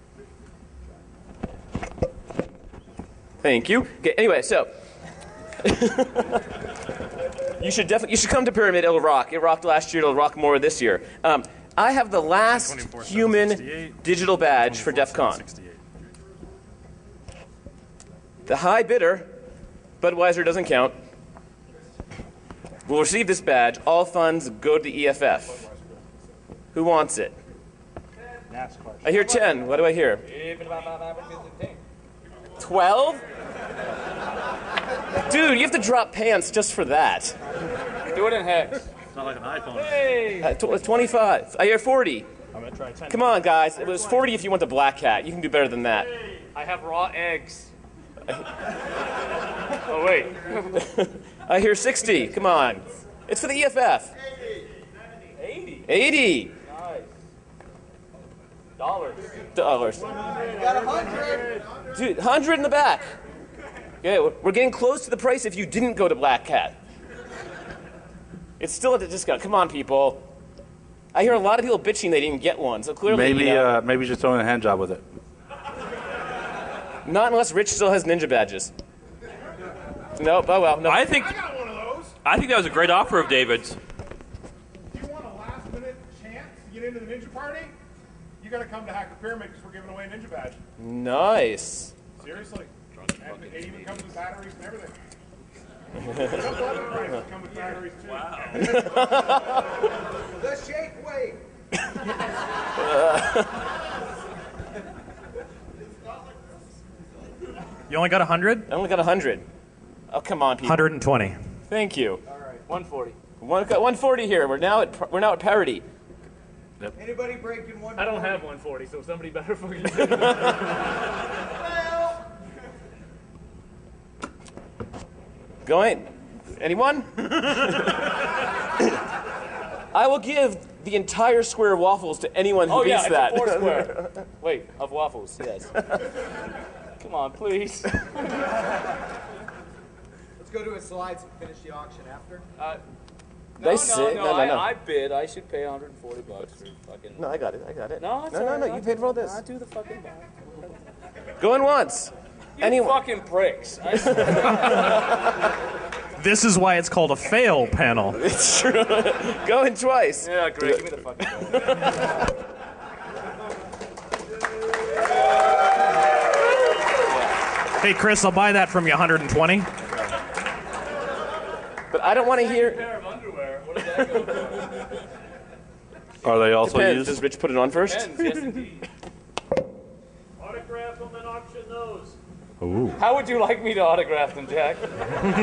Thank you. Okay, anyway, so you should come to Pyramid. It'll rock. It rocked last year. It'll rock more this year. I have the last human digital badge for Defcon. The high bidder Budweiser doesn't count. Will receive this badge. All funds go to the EFF. Who wants it? I hear 10. What do I hear? 12? Dude, you have to drop pants just for that. Do it in hex. It's not like an iPhone. Hey! 25. I hear 40. I'm going to try 10. Come on, guys. It was 40 if you went to Black Cat. You can do better than that. I have raw eggs. Oh, wait. I hear 60. Come on. It's for the EFF. 80. 80. Nice. Dollars. Got 100. Dude, 100 in the back. Yeah, we're getting close to the price if you didn't go to Black Cat. It's still at a discount. Come on, people. I hear a lot of people bitching they didn't get one, so clearly, Maybe, you know, maybe just throwing a hand job with it. not unless Rich still has ninja badges. Nope. Oh well. No. I think that was a great offer of David's. If you want a last-minute chance to get into the ninja party, you got to come to Hack the Pyramid because we're giving away a ninja badge. Nice. Seriously. And it even comes with batteries and everything. Some other prices come with batteries too. Wow. The shake weight. You only got 100? I only got 100. Oh, come on, people. 120. Thank you. All right. 140. 140 here. We're now at parity. Yep. Anybody breaking 140? I don't have 140, so somebody better fucking do it. Well, Going. Anyone? I will give the entire square of waffles to anyone who beats it's that. a 4 square. Wait, of waffles, yes. Come on, please. let's go to his slides and finish the auction after. No. I bid. I should pay $140 for fucking. No, I got it. No, it's No. You paid for all this. I do the fucking buy. Going once. You fucking pricks. I This is why it's called a fail panel. It's true. Going twice. Yeah, great. Give me the fucking bill. Hey, Chris, I'll buy that from you, 120. But I don't want to hear. Pair of underwear. What does that go for? Are they also Depends. used? Does Rich put it on first? Depends, yes indeed. Autograph them and auction those. Ooh. How would you like me to autograph them, Jack? For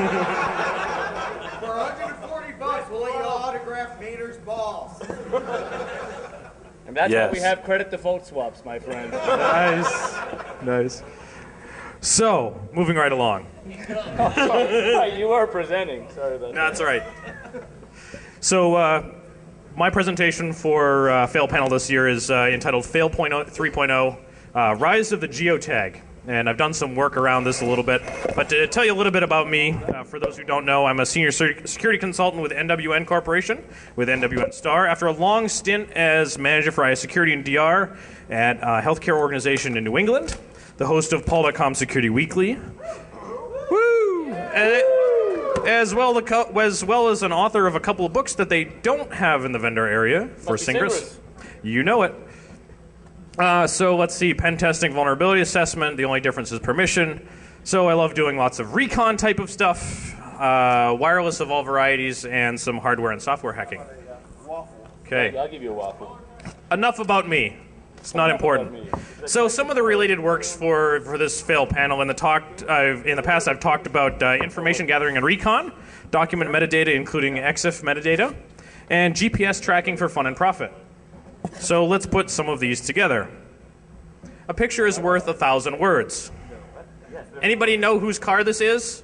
$140, we'll let you autograph Mater's balls. And that's Yes. why we have credit default swaps, my friend. Nice. So, moving right along. You are presenting. Sorry about that. That's all right. So, my presentation for Fail Panel this year is entitled Fail 3.0, Rise of the Geotag. And I've done some work around this a little bit. But to tell you a little bit about me, for those who don't know, I'm a senior security consultant with NWN Corporation, with NWN Star. After a long stint as manager for security in DR at a healthcare organization in New England, the host of Paul.com Security Weekly. Woo! As well as an author of a couple of books that they don't have in the vendor area for singers. You know it. So let's see, pen testing, vulnerability assessment, the only difference is permission. So I love doing lots of recon type of stuff, wireless of all varieties, and some hardware and software hacking. Okay. I'll give you a waffle. Enough about me. It's not important. So some of the related works for this fail panel in the past I've talked about information gathering and recon, document metadata including EXIF metadata, and GPS tracking for fun and profit. So let's put some of these together. A picture is worth 1,000 words. Anybody know whose car this is?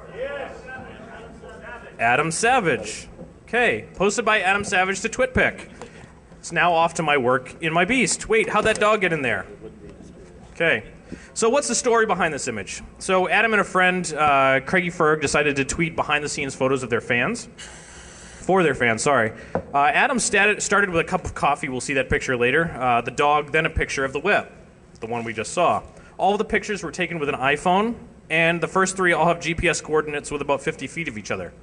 Adam Savage. Okay, posted by Adam Savage to TwitPic. It's now off to my work in my beast. Wait, how'd that dog get in there? Okay. So what's the story behind this image? So Adam and a friend, Craigie Ferg, decided to tweet behind-the-scenes photos of their fans. For their fans, sorry. Adam started with a cup of coffee. We'll see that picture later. The dog, then a picture of the whip, the one we just saw. All of the pictures were taken with an iPhone, and the first three all have GPS coordinates with about 50 feet of each other.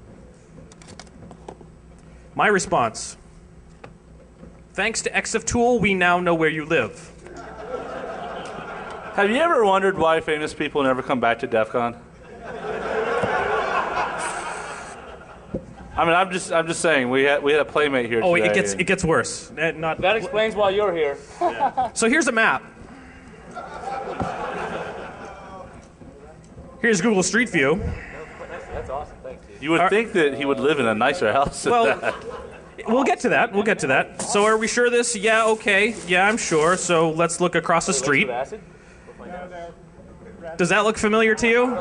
My response: thanks to EXIF Tool, we now know where you live. Have you ever wondered why famous people never come back to Defcon? I mean, I'm just saying we had a playmate here. Oh, today, it gets worse. That explains why you're here. So here's a map. Here's Google Street View. That's awesome. Thanks. You would think that he would live in a nicer house than that. We'll get to that. We'll get to that. So are we sure this? Yeah, okay. Yeah, I'm sure. So let's look across the street. Does that look familiar to you?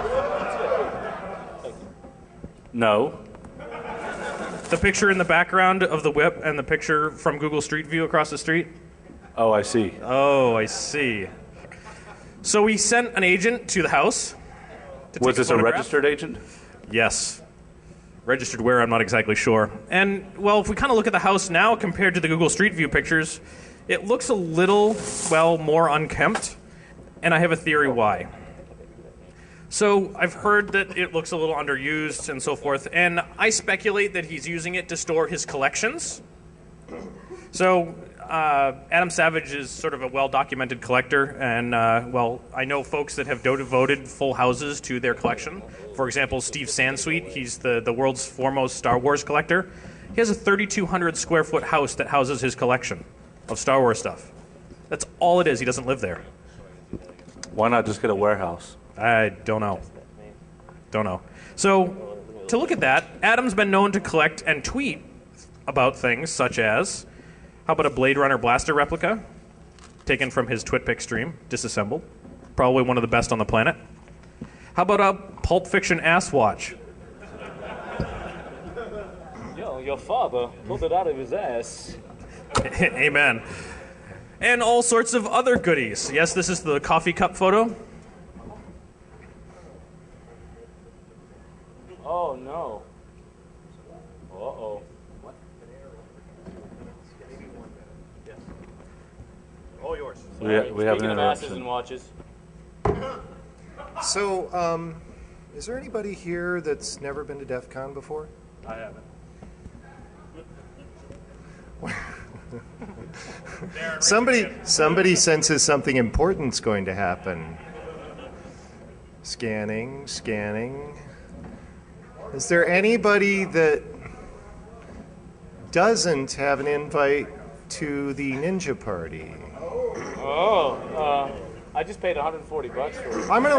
No. The picture in the background of the whip and the picture from Google Street View across the street? Oh, I see. Oh, I see. So we sent an agent to the house. Was this a registered agent? Yes. Registered where, I'm not exactly sure. And, well, if we kind of look at the house now compared to the Google Street View pictures, it looks a little, well, more unkempt. And I have a theory why. So I've heard that it looks a little underused and so forth, and I speculate that he's using it to store his collections. So Adam Savage is sort of a well-documented collector, and, well, I know folks that have devoted full houses to their collection. For example, Steve Sansweet, he's the world's foremost Star Wars collector. He has a 3,200 square foot house that houses his collection of Star Wars stuff. That's all it is. He doesn't live there. Why not just get a warehouse? I don't know. Don't know. So, to look at that, Adam's been known to collect and tweet about things such as, how about a Blade Runner blaster replica, taken from his TwitPic stream, disassembled, probably one of the best on the planet. How about a Pulp Fiction ass watch? Yo, your father pulled it out of his ass. Amen. And all sorts of other goodies. Yes, this is the coffee cup photo. Oh, no. Uh-oh. What? All yours. We have an Speaking of asses interruption. and watches. So, is there anybody here that's never been to Defcon before? I haven't. Somebody senses something important's going to happen. Scanning. Is there anybody that doesn't have an invite to the ninja party? I just paid $140 for it. I'm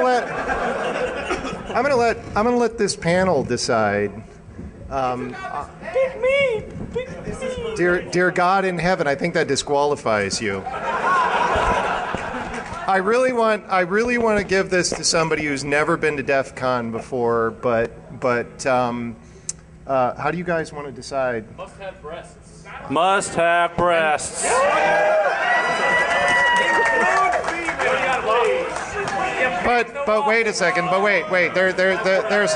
gonna let this panel decide. Pick me! Dear God in heaven, I think that disqualifies you. I really want to give this to somebody who's never been to DEF CON before, but how do you guys want to decide? Must have breasts. Must have breasts. But wait a second. But wait. There's.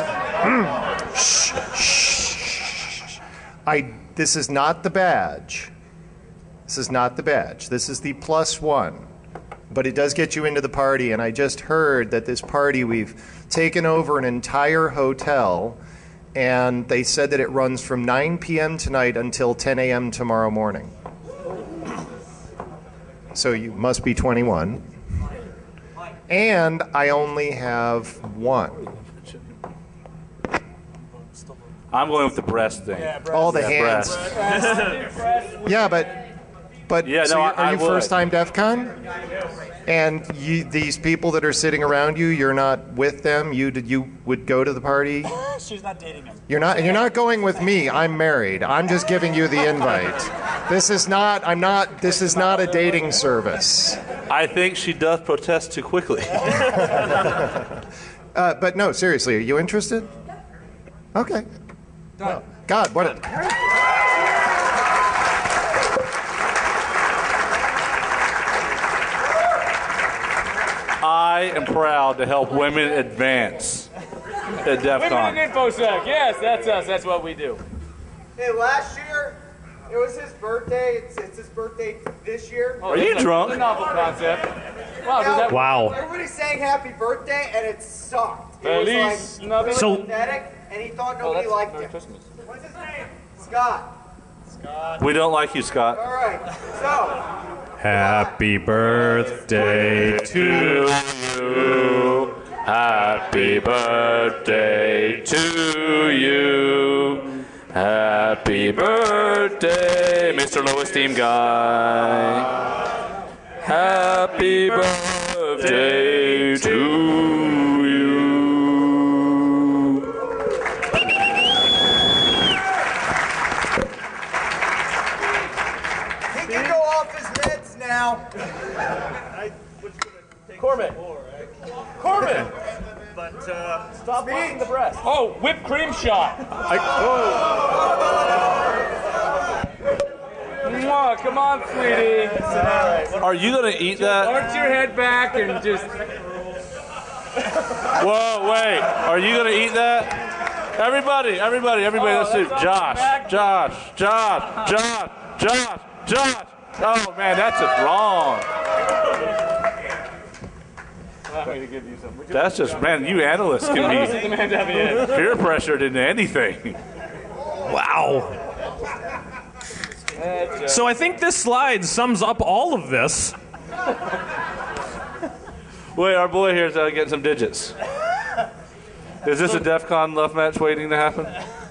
This is not the badge. This is not the badge. This is the +1. But it does get you into the party, and I just heard that this party, we've taken over an entire hotel, and they said that it runs from 9 p.m. tonight until 10 a.m. tomorrow morning. So you must be 21. And I only have one. I'm going with the breast thing. Yeah, all the hands. Yeah, but yeah, so no, are you would. first time DEF CON? And these people that are sitting around you, you're not with them. You would go to the party. She's not dating him. You're not going with me. I'm married. I'm just giving you the invite. This is not a dating service. I think she does protest too quickly. But no, seriously, are you interested? Okay. Well, God, what? I am proud to help women advance at DEF Women CON. in InfoSec. Yes, that's us. That's what we do. Hey, last year, it was his birthday. It's his birthday this year. Are you drunk? That's a novel concept. Wow, Now, that, Wow. Everybody sang happy birthday, and it sucked. It Feliz was like Navidad. really pathetic, and he thought nobody liked Merry it. Christmas. What's his name? Scott. We don't like you, Scott. All right. So, Happy birthday to you. Happy birthday to you. Happy birthday, Mr. Low Esteem Guy. Happy birthday to you. He can go off his meds now. Corbin. But stop washing the breast. Oh, whipped cream shot. Mwah, come on, sweetie. Are you going to eat that? Arch your head back and just... Whoa, wait. Are you going to eat that? Everybody, let's do Josh. Oh, man, that's just wrong. That's just, man, you analysts can be peer pressured into anything. Wow. So I think this slide sums up all of this. Wait, our boy here's getting some digits. Is this a Defcon love match waiting to happen?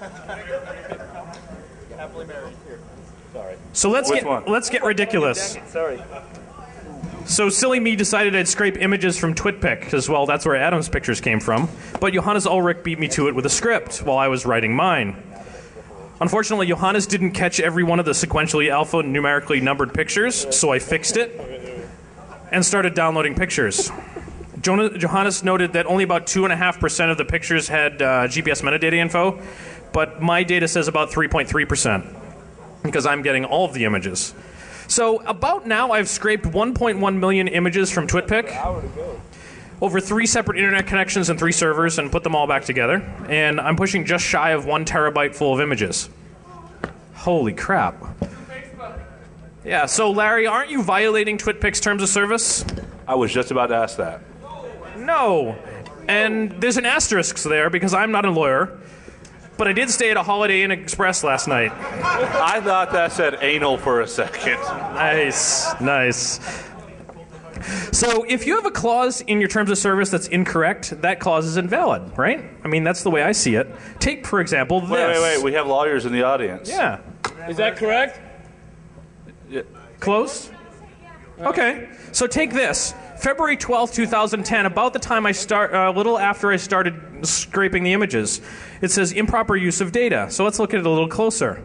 Happily married. Here. Sorry. So let's get ridiculous. Sorry. So silly me decided I'd scrape images from TwitPic, because, well, that's where Adam's pictures came from. But Johannes Ulrich beat me to it with a script while I was writing mine. Unfortunately, Johannes didn't catch every one of the sequentially alpha numerically numbered pictures, so I fixed it and started downloading pictures. Johannes noted that only about 2.5% of the pictures had GPS metadata info, but my data says about 3.3%, because I'm getting all of the images. So about now, I've scraped 1.1 million images from TwitPic over 3 separate internet connections and 3 servers, and put them all back together. And I'm pushing just shy of 1 terabyte full of images. Holy crap. Yeah, so Larry, aren't you violating TwitPic's terms of service? I was just about to ask that. No. And there's an asterisk there because I'm not a lawyer. But I did stay at a Holiday Inn Express last night. I thought that said anal for a second. Nice. So if you have a clause in your terms of service that's incorrect, that clause is invalid, right? I mean, that's the way I see it. Take, for example, this. Wait. We have lawyers in the audience. Yeah. Is that correct? Yeah. Close? Okay. So take this. February 12th, 2010, about the time a little after I started scraping the images, it says improper use of data. So let's look at it a little closer.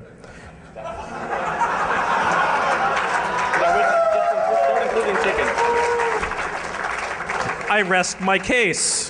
I rest my case.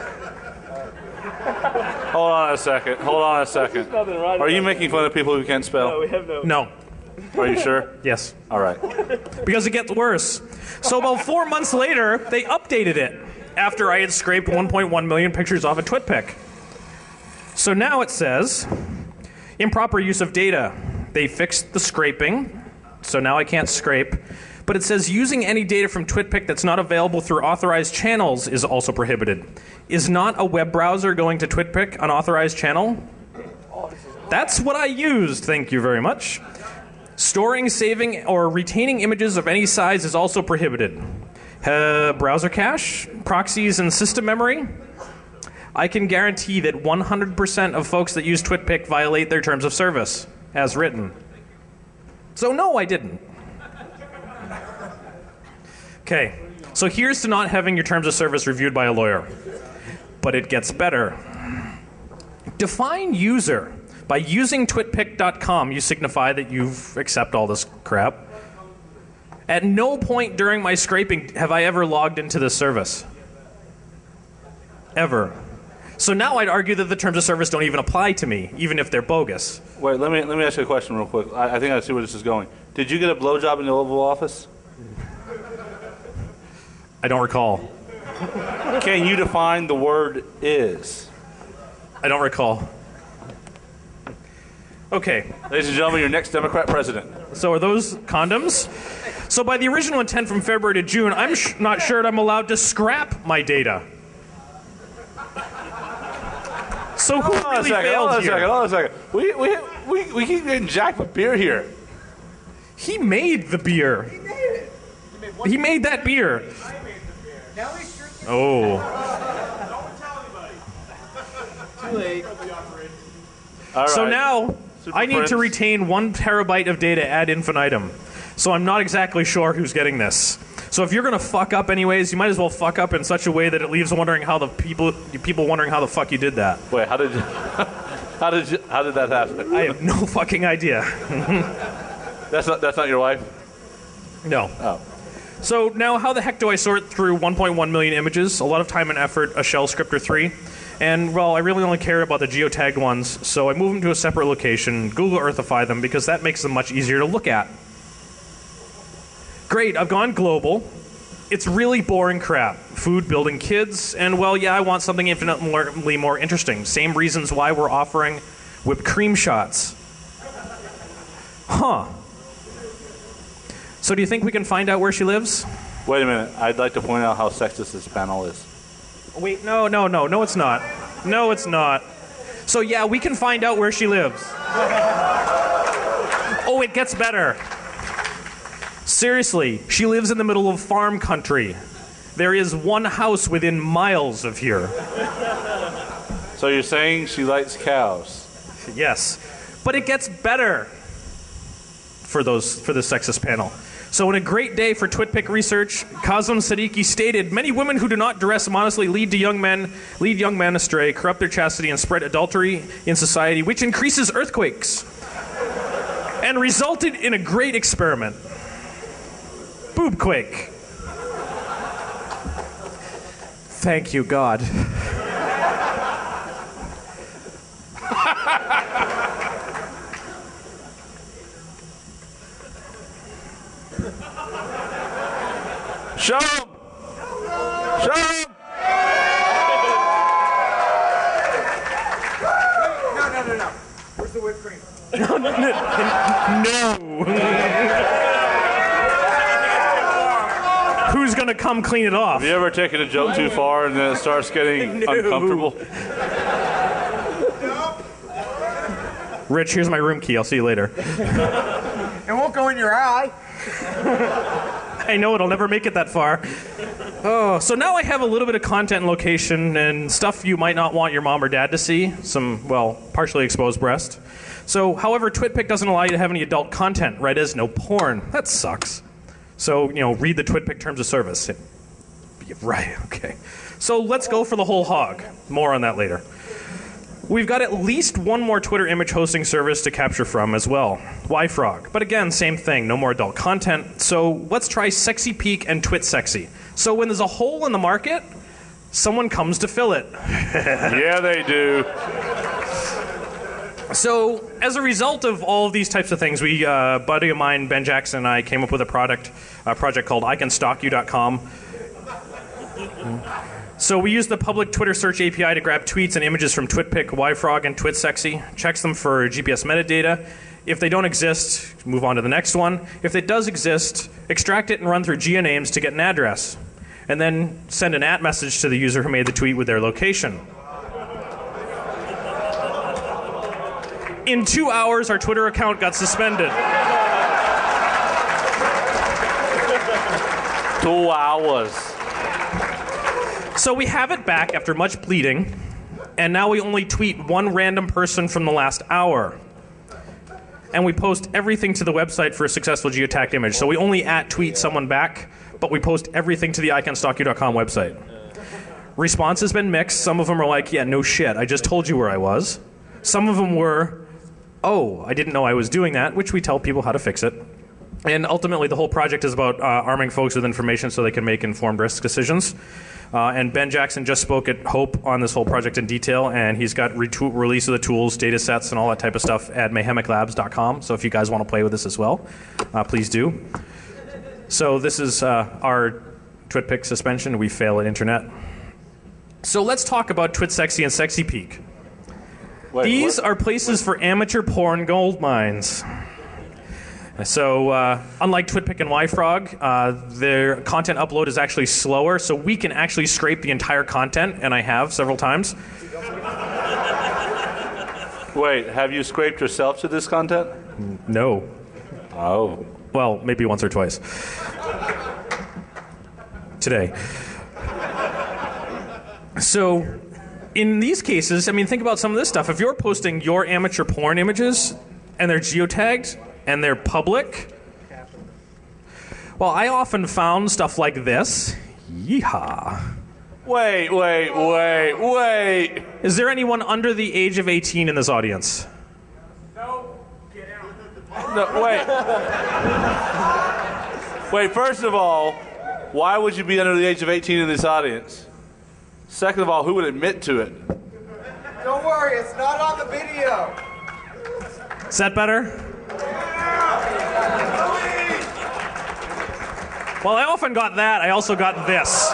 Hold on a second. Are you making fun of people who can't spell? No, we have No. Are you sure? Yes. All right. Because it gets worse. So about 4 months later, they updated it after I had scraped 1.1 million pictures off of TwitPic. So now it says improper use of data. They fixed the scraping, so now I can't scrape. But it says using any data from TwitPic that's not available through authorized channels is also prohibited. Is not a web browser going to TwitPic an authorized channel? That's what I used, thank you very much. Storing, saving, or retaining images of any size is also prohibited. Browser cache, proxies, and system memory. I can guarantee that 100% of folks that use TwitPic violate their terms of service, as written. So no, I didn't. Okay, so here's to not having your terms of service reviewed by a lawyer. But it gets better. Define user. By using twitpic.com, you signify that you accept all this crap. At no point during my scraping have I ever logged into this service. Ever. So now I'd argue that the terms of service don't even apply to me, even if they're bogus. Wait, let me ask you a question real quick. I think I see where this is going. Did you get a blowjob in the Oval Office? I don't recall. Can you define the word is? I don't recall. Okay. Ladies and gentlemen, your next Democrat president. So are those condoms? So by the original intent from February to June, I'm not sure I'm allowed to scrap my data. So who really failed here? Hold on a second. We keep getting jacked with beer here. He made the beer. He made that beer. Oh. Too late. All right. So now, I need to retain 1 terabyte of data ad infinitum. So I'm not exactly sure who's getting this. So if you're going to fuck up anyways, you might as well fuck up in such a way that it leaves wondering how the people wondering how the fuck you did that. Wait, how did that happen? I have no fucking idea. That's not your wife? No. Oh. So now how the heck do I sort through 1.1 million images? A lot of time and effort, a shell script or 3. And, well, I really only care about the geotagged ones, so I move them to a separate location, Google Earthify them, because that makes them much easier to look at. Great, I've gone global. It's really boring crap. Food, building kids, and, well, yeah, I want something infinitely more interesting. Same reasons why we're offering whipped cream shots. Huh. So do you think we can find out where she lives? Wait a minute. I'd like to point out how sexist this panel is. Wait, no, it's not. No, it's not. So yeah, we can find out where she lives. Oh, it gets better. Seriously, she lives in the middle of farm country. There is 1 house within miles of here. So you're saying she likes cows? Yes. But it gets better for the sexist panel. So in a great day for TwitPic research, Kazem Siddiqui stated, many women who do not dress modestly lead young men astray, corrupt their chastity, and spread adultery in society, which increases earthquakes. And resulted in a great experiment. Boobquake. Thank you, God. Show him! Show him! No. Where's the whipped cream? No. Who's gonna come clean it off? Have you ever taken a joke too far and then it starts getting uncomfortable? Rich, here's my room key. I'll see you later. It won't go in your eye. I know it'll never make it that far. Oh, so now I have a little bit of content and location and stuff you might not want your mom or dad to see. Some, well, partially exposed breast. So, however, TwitPic doesn't allow you to have any adult content, right? As no porn. That sucks. So, read the TwitPic terms of service. Right, okay. So let's go for the whole hog. More on that later. We've got at least 1 more Twitter image hosting service to capture from as well. YFrog. But again, same thing, no more adult content. So let's try Sexy Peek and TwitSexy. So when there's a hole in the market, someone comes to fill it. Yeah, they do. So as a result of all of these types of things, a buddy of mine, Ben Jackson, and I came up with a project called ICanStalkYou.com. So we use the public Twitter search API to grab tweets and images from TwitPic, YFrog, and TwitSexy, checks them for GPS metadata. If they don't exist, move on to the next one. If it does exist, extract it and run through geonames to get an address. And then send an @ message to the user who made the tweet with their location. In 2 hours, our Twitter account got suspended. 2 hours. So we have it back after much pleading, and now we only tweet 1 random person from the last hour. And we post everything to the website for a successful geotagged image. So we only @tweet someone back, but we post everything to the ICanStalkYou.com website. Response has been mixed. Some of them are like, yeah, no shit, I just told you where I was. Some of them were, oh, I didn't know I was doing that, which we tell people how to fix it. And ultimately, the whole project is about arming folks with information so they can make informed risk decisions. And Ben Jackson just spoke at Hope on this whole project in detail, and he's got release of the tools, data sets, and all that type of stuff at mayhemiclabs.com. So if you guys want to play with this as well, please do. So this is our TwitPic suspension. We fail at internet. So let's talk about TwitSexy and Sexy Peek. These are places for amateur porn gold mines. So unlike TwitPic and YFrog, their content upload is actually slower, so we can actually scrape the entire content, and I have several times. Wait, have you scraped yourself to this content? No. Oh. Well, maybe once or twice. Today. So in these cases, I mean, think about some of this stuff. If you're posting your amateur porn images, and they're geotagged, and they're public. Well, I often found stuff like this. Yeehaw. Wait. Is there anyone under the age of 18 in this audience? No, wait. Wait, first of all, why would you be under the age of 18 in this audience? Second of all, who would admit to it? Don't worry, it's not on the video. Is that better? Well, I often got that. I also got this.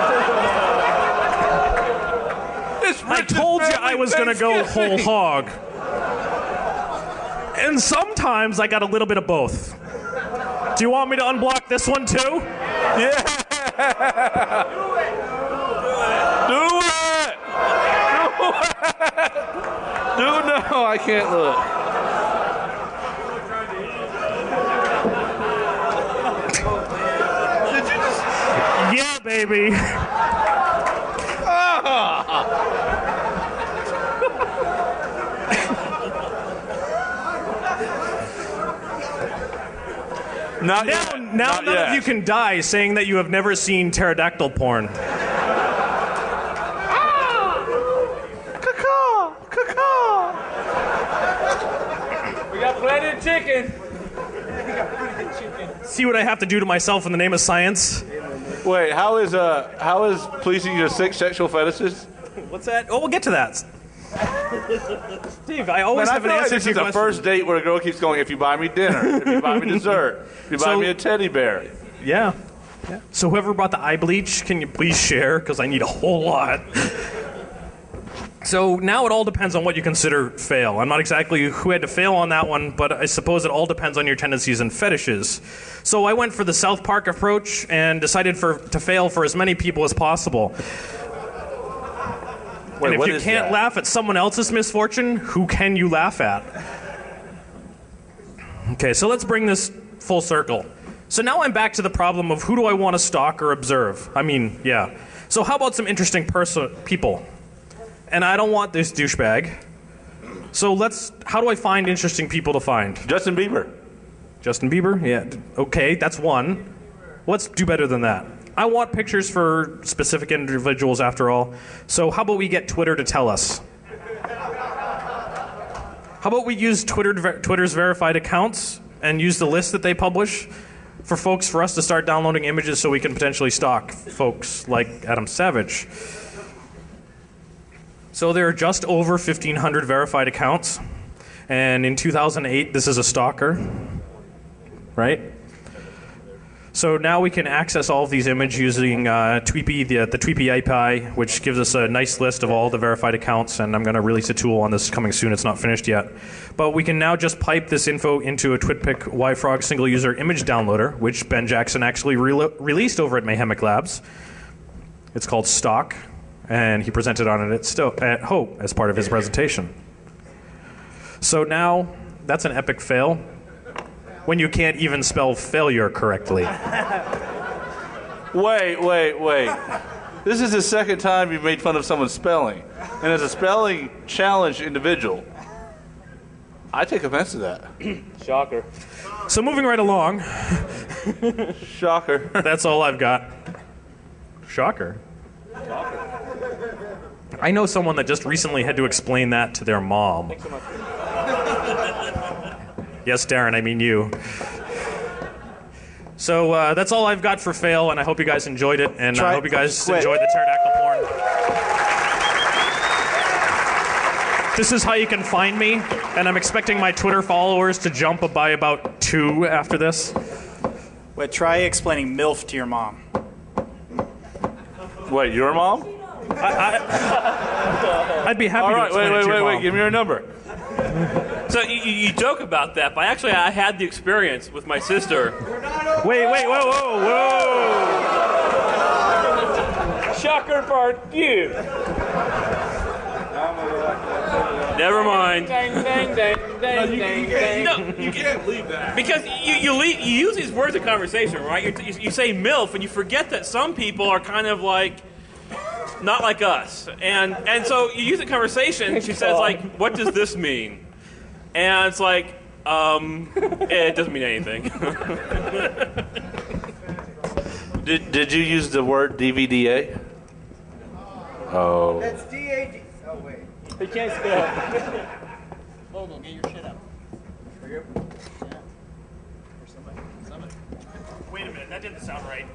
I told you I was going to go whole hog. And sometimes I got a little bit of both. Do you want me to unblock this one too? Yeah. Do it. No, I can't look. Yeah, baby. Now none of you can die saying that you have never seen pterodactyl porn. We got plenty of chicken. See what I have to do to myself in the name of science? Wait, how is pleasing your sexual fetishes? What's that? Oh, we'll get to that. Steve, I always have an answer this to your is a question. first date where a girl keeps going, if you buy me dinner, if you buy me dessert, if you buy me a teddy bear. Yeah. So whoever brought the eye bleach, can you please share? Because I need a whole lot. So now it all depends on what you consider fail. I'm not exactly who had to fail on that one, but I suppose it all depends on your tendencies and fetishes. So I went for the South Park approach and decided to fail for as many people as possible. Wait, and if you can't laugh at someone else's misfortune, who can you laugh at? Okay, so let's bring this full circle. So now I'm back to the problem of who do I want to stalk or observe? I mean, yeah. So how about some interesting people? And I don't want this douchebag. So how do I find interesting people to find? Justin Bieber. Justin Bieber? Yeah. Okay, that's one. Let's do better than that. I want pictures for specific individuals after all. So how about we get Twitter to tell us? How about we use Twitter's verified accounts and use the list that they publish for us to start downloading images so we can potentially stalk folks like Adam Savage. So there are just over 1,500 verified accounts. And in 2008, this is a stalker, right? So now we can access all of these images using Tweepy, the Tweepy API, which gives us a nice list of all the verified accounts, and I'm going to release a tool on this coming soon. It's not finished yet. But we can now just pipe this info into a TwitPic YFrog single-user image downloader, which Ben Jackson actually released over at Mayhemic Labs. It's called Stock, and he presented on it at Hope as part of his presentation. So now, that's an epic fail. When you can't even spell failure correctly. Wait. This is the second time you've made fun of someone's spelling. And as a spelling challenged individual, I take offense to that. Shocker. So moving right along. Shocker. That's all I've got. Shocker. I know someone that just recently had to explain that to their mom. Thanks so much. Yes, Darren, I mean you. So that's all I've got for fail, and I hope you guys enjoyed it, and I hope you guys enjoyed the pterodactyl porn. This is how you can find me, and I'm expecting my Twitter followers to jump by about 2 after this. Wait, try explaining MILF to your mom. Wait, your mom? I'd be happy to explain it to your mom. Wait, give me your number. So you joke about that, but actually I had the experience with my sister. Wait, whoa. Shocker part 2. Never mind. No, you can't leave that. Because you use these words in conversation, right? You say MILF, and you forget that some people are kind of like not like us. And so you use a conversation, and she says, like, what does this mean? And it's like, It doesn't mean anything. Did you use the word DVDA? Oh. That's DAD. Oh, wait. He can't spell. Logan, get your shit out. For you? Yeah. For somebody. Wait a minute, that didn't sound right.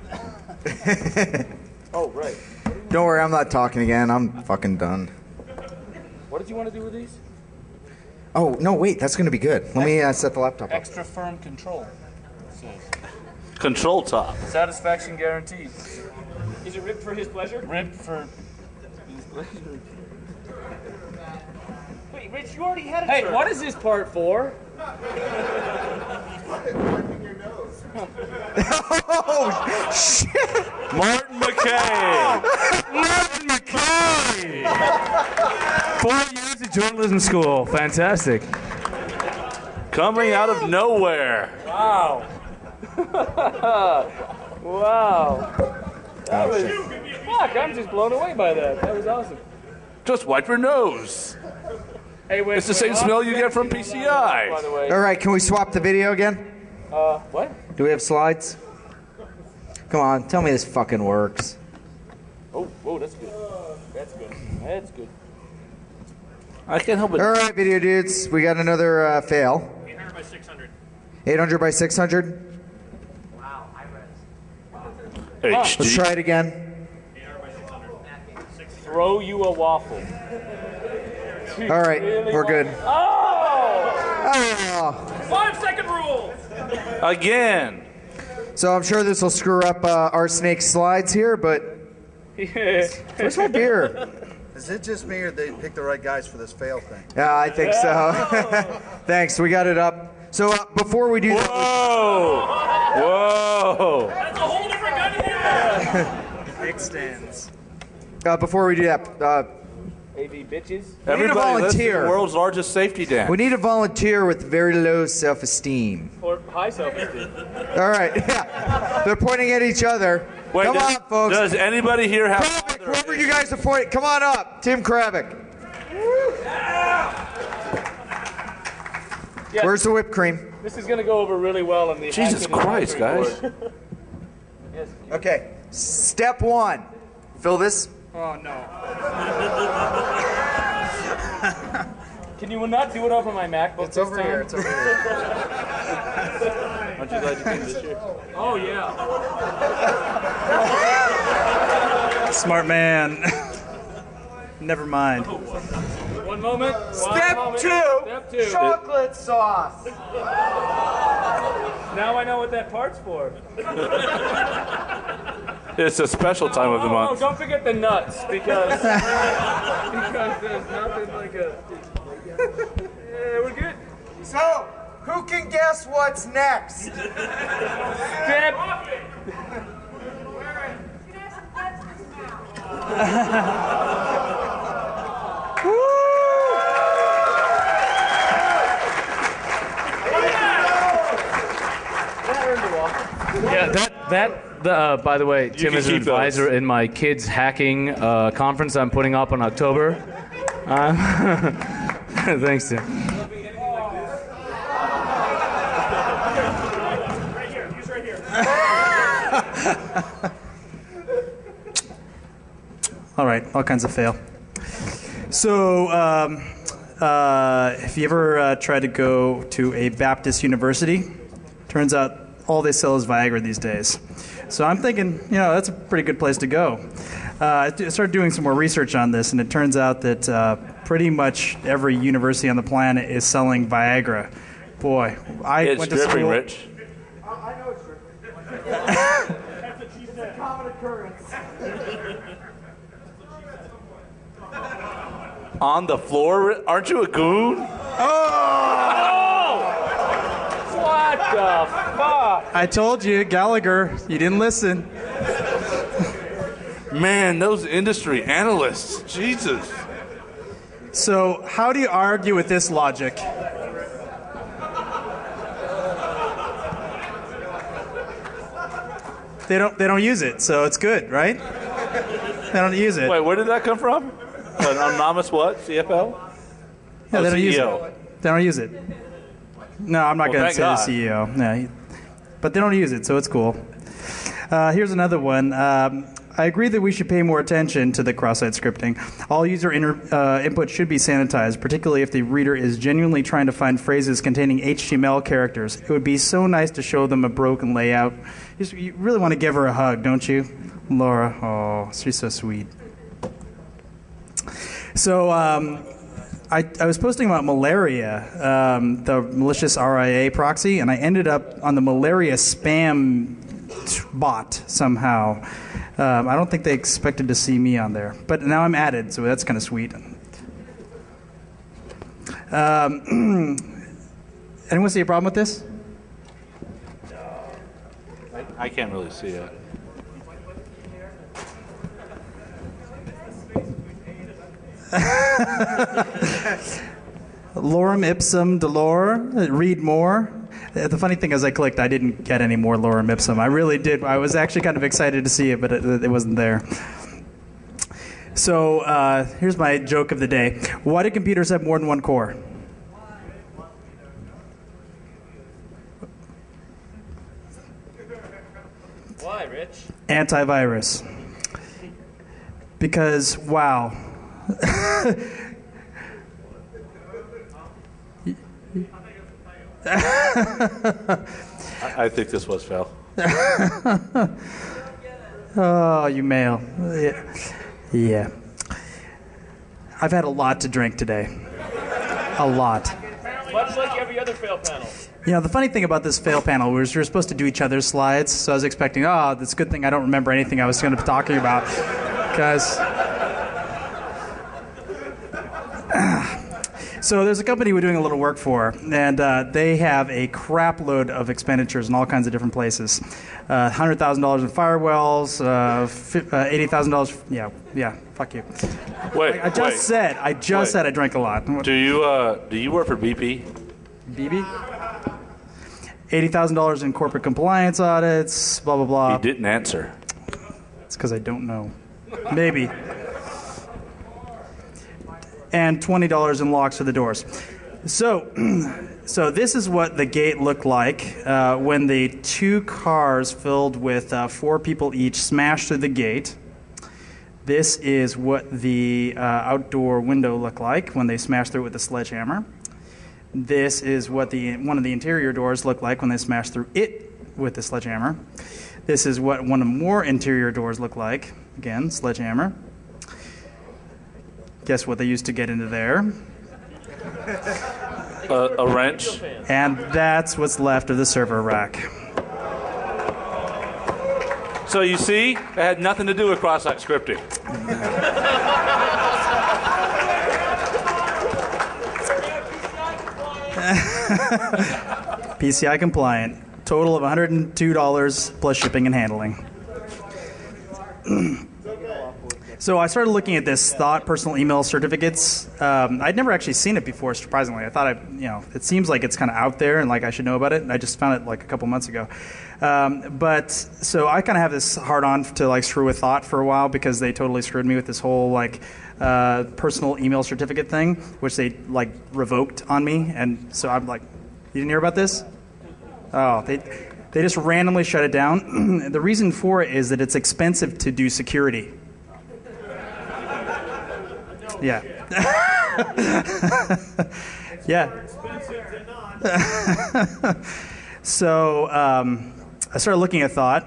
Oh, right. Don't worry, I'm not talking again. I'm fucking done. What did you want to do with these? Oh, no, wait, that's going to be good. Let me set the laptop up. Extra firm control. Control top. Satisfaction guaranteed. Is it ripped for his pleasure? Ripped for his pleasure. Wait, Rich, you already had a Hey, turn. what is this part for? Oh, shit! Martin McKay. Martin McKay! 4 years of journalism school. Fantastic. Coming out of nowhere. Wow. Wow. That was... Fuck, I'm just blown away by that. That was awesome. Just wipe your nose. Hey, wait, It's the same smell you get from PCI. By the way. All right, can we swap the video again? What? Do we have slides? Come on, tell me this fucking works. Oh, whoa, that's good. That's good. That's good. I can't help it. All right, video dudes, we got another fail. 800 by 600. 800 by 600. Wow, high HD. res. Let's try it again. 800 by 600. Throw you a waffle. All right, we're good. Oh! 5-second rule. Again. So I'm sure this will screw up our snake slides here, but where's my beer? Is it just me, or they picked the right guys for this fail thing? Yeah, I think so. Thanks, we got it up. So before we do that, Whoa! That's a whole different gun here. extends. Before we do that, AV bitches. Everybody, listen to volunteer. the world's largest safety dance. we need a volunteer with very low self-esteem. Or high self-esteem. All right, yeah. They're pointing at each other. Wait, Come on, folks. Does anybody here have... Kravick, whoever you guys are pointing, come on up. Tim Kravick. Yeah, Where's the whipped cream? this is going to go over really well in the Jesus hacking Christ, advisory guys. board. Yes. Okay, step one. Fill this. Oh, no. Can you not do it over my MacBook It's over here. It's over here. Aren't you glad you came this year? Oh, yeah. Smart man. Never mind. One moment. Step two. Step two. Chocolate sauce. Now I know what that part's for. It's a special time of the Oh, month. don't forget the nuts, because there's nothing like a... Yeah, we're good. So, who can guess what's next? Step... Yeah, by the way, Tim is an advisor in my kids hacking conference I'm putting up in October. Thanks, Tim. All right, all kinds of fail. So, if you ever try to go to a Baptist university, turns out all they sell is Viagra these days. So I'm thinking, that's a pretty good place to go. I started doing some more research on this, and it turns out that pretty much every university on the planet is selling Viagra. Boy, I went to school. Rich. I know it's dripping. That's what she It's a said. common occurrence. On the floor? Aren't you a goon? What the fuck? I told you, Gallagher, you didn't listen. Man, those industry analysts. Jesus. So, how do you argue with this logic? They don't use it, so it's good, right? They don't use it. Wait, where did that come from? An anonymous what? CFL? Yeah, they don't use CEO. it. They don't use it. No, I'm not Well, going to thank say the God. CEO. No, but they don't use it, so it's cool. Here's another one. I agree that we should pay more attention to the cross-site scripting. All user input should be sanitized, particularly if the reader is genuinely trying to find phrases containing HTML characters. It would be so nice to show them a broken layout. You really want to give her a hug, don't you? Laura, oh, she's so sweet. So I was posting about malaria, the malicious RIA proxy, and I ended up on the malaria spam bot somehow. I don't think they expected to see me on there, but now I'm added, so that's kind of sweet. Anyone see a problem with this? I can't really see it. Lorem ipsum dolor, read more. The funny thing is I clicked, I didn't get any more lorem ipsum. I really did. I was actually kind of excited to see it, but it wasn't there. So here's my joke of the day. Why do computers have more than one core? Why, Rich? Antivirus. Because, wow. I think this was Phil. Oh, you male. Yeah. I've had a lot to drink today. A lot. Much like every other fail panel. You know, the funny thing about this fail panel was we were supposed to do each other's slides, so I was expecting, it's a good thing I don't remember anything I was going to be talking about. Because... So there's a company we're doing a little work for, and they have a crap load of expenditures in all kinds of different places. $100,000 in firewalls, $80,000. Yeah, fuck you. Wait, I just said I drank a lot. Do you work for BP? BB? $80,000 in corporate compliance audits, blah, blah, blah. He didn't answer. It's because I don't know. Maybe. And $20 in locks for the doors. So this is what the gate looked like when the two cars filled with 4 people each smashed through the gate. This is what the outdoor window looked like when they smashed through it with a sledgehammer. This is what one of the interior doors looked like when they smashed through it with the sledgehammer. This is what one of more interior doors looked like. Again, sledgehammer. Guess what they used to get into there? A wrench. And that's what's left of the server rack. So you see, it had nothing to do with cross-site scripting. PCI compliant. Total of $102 plus shipping and handling. So I started looking at this Thought personal email certificates. I'd never actually seen it before, surprisingly. I thought it seems like it's kind of out there and like I should know about it. And I just found it like a couple months ago. But so I kind of have this hard on to like screw with Thought for a while because they totally screwed me with this whole like personal email certificate thing, which they like revoked on me. And so I'm like, you didn't hear about this? Oh, they just randomly shut it down. The reason for it is that it's expensive to do security. Yeah. Yeah. So I started looking at Thought.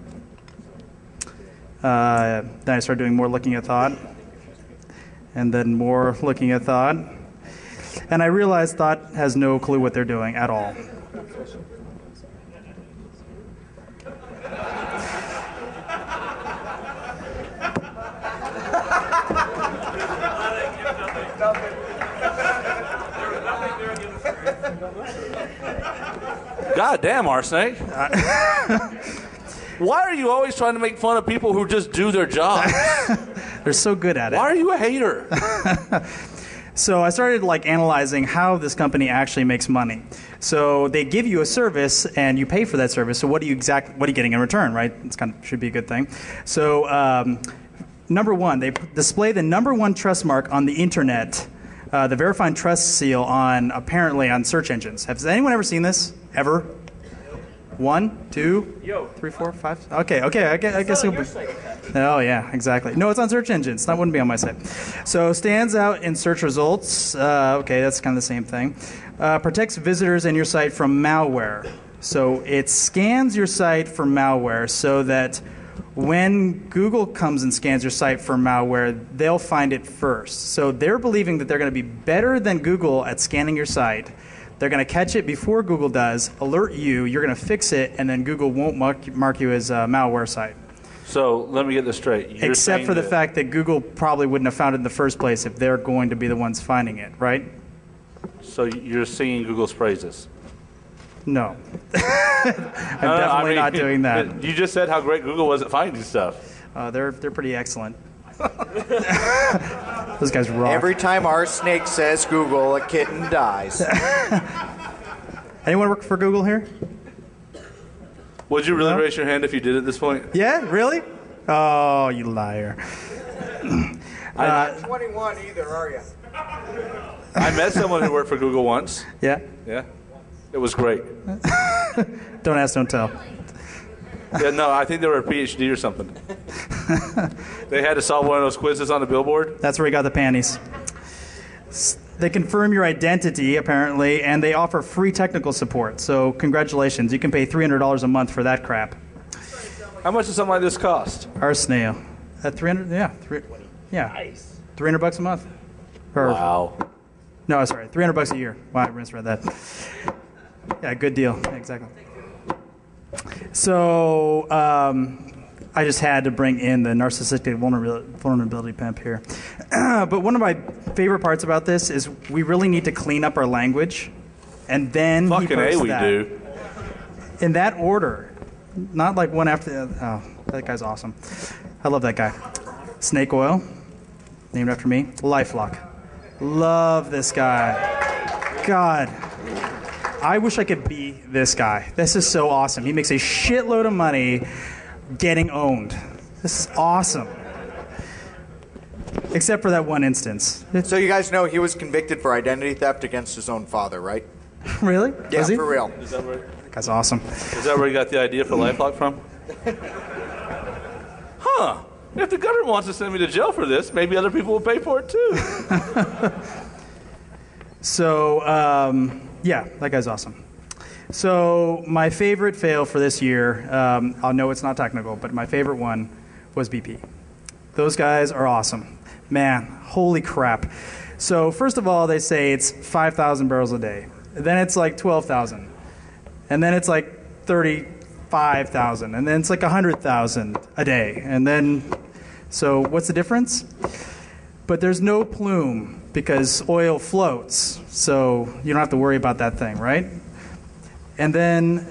Then I started doing more looking at Thought. And then more looking at Thought. And I realized Thought has no clue what they're doing at all. God damn, Arsenic. Why are you always trying to make fun of people who just do their job? They're so good at it. Why are you a hater? So I started like analyzing how this company actually makes money. So they give you a service and you pay for that service. So what are you getting in return, right? It's should be a good thing. So number one, they display the #1 trust mark on the internet the Verify and Trust seal apparently on search engines. Has anyone ever seen this? Ever? 1, 2, 3, 4, 5. Okay. I guess it'll be. Oh yeah, exactly. No, it's on search engines. That wouldn't be on my site. So stands out in search results. Okay, that's kind of the same thing. Protects visitors and your site from malware. So it scans your site for malware so that when Google comes and scans your site for malware, they'll find it first. So they're believing that they're going to be better than Google at scanning your site. They're going to catch it before Google does, alert you, you're going to fix it, and then Google won't mark you as a malware site. So let me get this straight. Except for the fact that Google probably wouldn't have found it in the first place if they're going to be the ones finding it, right? So you're singing Google's praises? No. I'm definitely not doing that. You just said how great Google was at finding stuff. They're pretty excellent. Those guys rock. Every time our snake says Google, a kitten dies. Anyone work for Google here? Would you really raise your hand if you did at this point? Yeah, really? Oh, you liar. You're not 21 either, are you? I met someone who worked for Google once. Yeah? Yeah. It was great. Don't ask, don't tell. Yeah, no, I think they were a PhD or something. They had to solve one of those quizzes on the billboard. That's where he got the panties. They confirm your identity, apparently, and they offer free technical support. So congratulations. You can pay $300 a month for that crap. How much does something like this cost? Our snail. At 300, yeah. Nice. $300 a month. Wow. No, sorry, $300 a year. Wow, I misread that. Yeah, good deal. Yeah, exactly. So I just had to bring in the narcissistic vulnerability pimp here. But one of my favorite parts about this is we really need to clean up our language, and then fucking A, we do. In that order, not like one after the other. Oh, that guy's awesome. I love that guy. Snake oil, named after me. LifeLock. Love this guy. God. I wish I could be this guy. This is so awesome. He makes a shitload of money getting owned. This is awesome. Except for that one instance. So you guys know he was convicted for identity theft against his own father, right? Really? Yeah, Was he? for real. Is that where, That guy's awesome. is that where you got the idea for LifeLock from? Huh. If the government wants to send me to jail for this, maybe other people will pay for it too. So, yeah, that guy's awesome. So my favorite fail for this year, I know it's not technical, but my favorite one was BP. Those guys are awesome. Man, holy crap. So first of all, they say it's 5,000 barrels a day. Then it's like 12,000. And then it's like 35,000. And then it's like 100,000 a day. And then, so what's the difference? But there's no plume because oil floats. So you don't have to worry about that thing, right? And then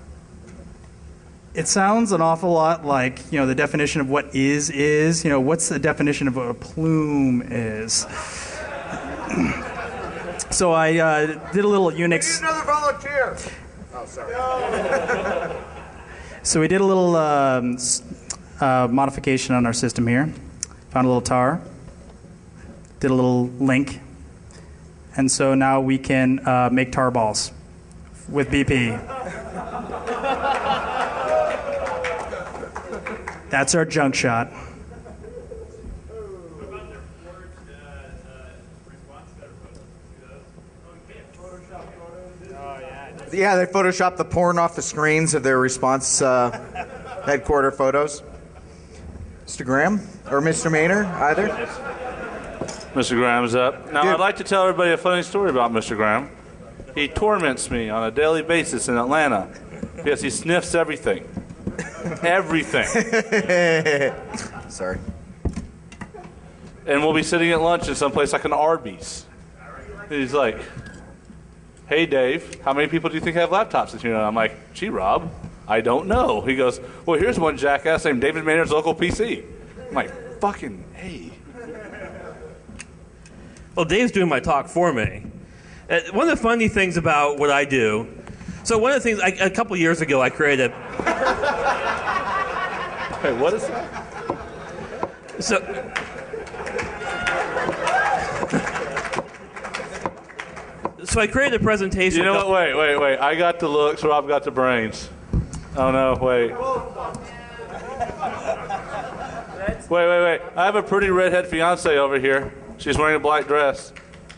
it sounds an awful lot like, the definition of what is. What's the definition of what a plume is? So I did a little Unix. We need another volunteer. Oh, sorry. So we did a little modification on our system here. Found a little tar. Did a little link. And so now we can make tar balls with BP. That's our junk shot. Yeah, they photoshopped the porn off the screens of their response headquarter photos. Mr. Graham or Mr. Maynard, either. Mr. Graham's up. Now, I'd like to tell everybody a funny story about Mr. Graham. He torments me on a daily basis in Atlanta because he sniffs everything. Everything. Sorry. And we'll be sitting at lunch in someplace like an Arby's. And he's like, "Hey, Dave, how many people do you think have laptops in here?" And I'm like, "Gee, Rob, I don't know." He goes, "Well, here's one jackass named David Maynard's local PC." I'm like, "Fucking hey." Well, Dave's doing my talk for me. One of the funny things about what I do, so one of the things, a couple years ago I created Wait, what is that? So, So I created a presentation. You know what? Wait. I got the looks, Rob got the brains. Oh, no, wait. Wait. I have a pretty redhead fiance over here. She's wearing a black dress.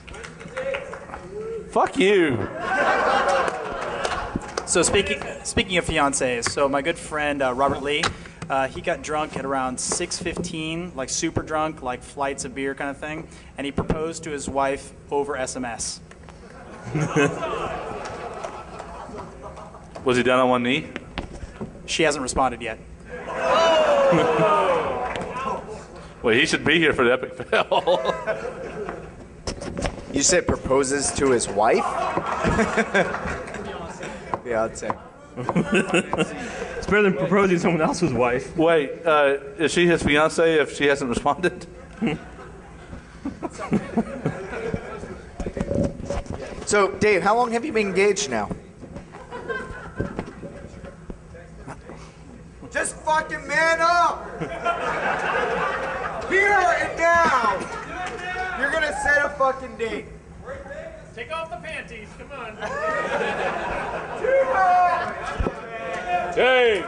Fuck you. So speaking of fiancés, so my good friend Robert Lee, he got drunk at around 6:15, like super drunk, like flights of beer kind of thing, and he proposed to his wife over SMS. Was he down on one knee? She hasn't responded yet. Well, he should be here for the epic fail. You said proposes to his wife? Fiance. It's better than proposing to someone else's wife. Wait, is she his fiance if she hasn't responded? So, Dave, how long have you been engaged now? Just fucking man up! Here and now! You're gonna set a fucking date. Take off the panties. Come on. Dave.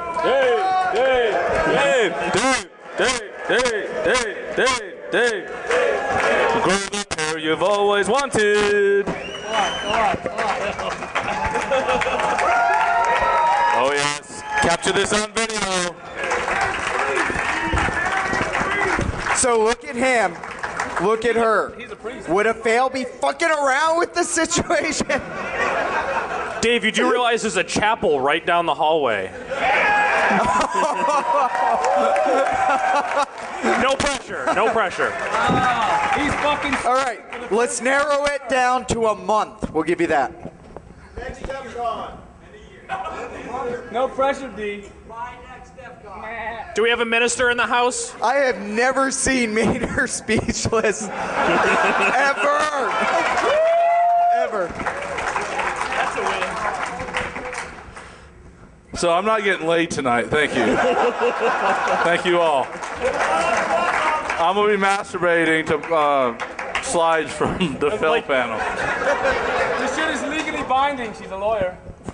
Grow the pair you've always wanted. Go on. Oh yes, capture this on video. So look at him. Look at her. Would a fail be fucking around with the situation? Dave, you do realize there's a chapel right down the hallway. No pressure. He's fucking. All right, let's narrow it down to a month. We'll give you that. Next Defcon. No pressure, D. Do we have a minister in the house? I have never seen Maynard speechless. Ever. That's a win. So I'm not getting laid tonight. Thank you. Thank you all. I'm going to be masturbating to slides from the Fell panel. This shit is legally binding. She's a lawyer.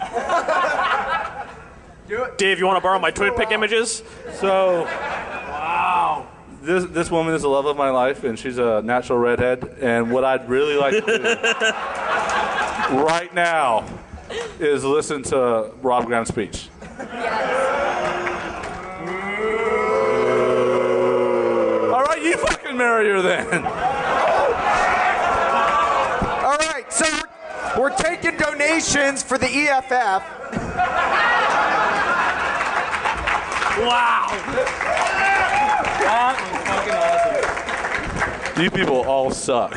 Dave, you want to borrow my twin pic images? So, wow. This woman is the love of my life, and she's a natural redhead. And what I'd really like to do right now is listen to Rob Graham's speech. All right, you fucking marry her then. All right, so we're taking donations for the EFF. Wow. That was fucking awesome. You people all suck.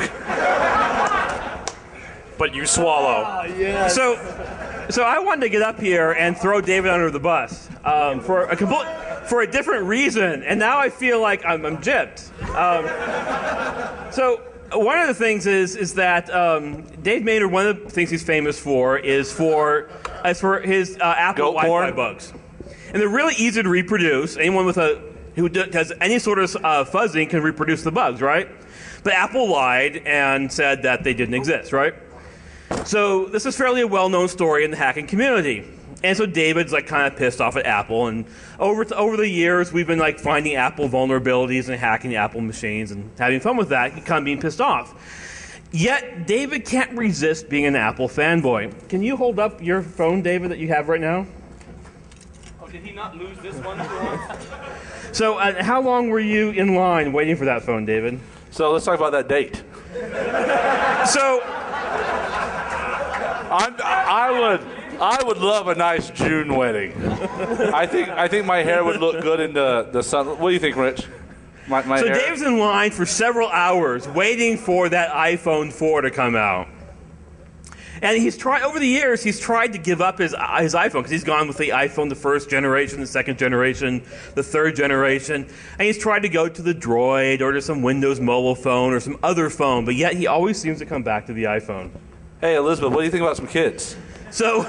But you swallow. Yes. So I wanted to get up here and throw David under the bus for a different reason, and now I feel like I'm gypped. So one of the things is that Dave Maynard, one of the things he's famous for is for his Apple Wi-Fi bugs, and they're really easy to reproduce. Anyone who does any sort of fuzzing can reproduce the bugs, right? But Apple lied and said that they didn't exist, right? So this is fairly a well-known story in the hacking community. And so David's like kind of pissed off at Apple, and over the years we've been like finding Apple vulnerabilities and hacking the Apple machines and having fun with that, kind of being pissed off. Yet David can't resist being an Apple fanboy. Can you hold up your phone, David, that you have right now? Oh, did he not lose this one? So how long were you in line waiting for that phone, David? So let's talk about that date. So I would love a nice June wedding. I think my hair would look good in the sun. What do you think, Rich? My so hair? Dave's in line for several hours waiting for that iPhone 4 to come out. And over the years, he's tried to give up his iPhone, because he's gone with the iPhone, the first generation, the second generation, the third generation. And he's tried to go to the Droid or to some Windows mobile phone or some other phone, but yet he always seems to come back to the iPhone. Hey, Elizabeth, what do you think about some kids? So,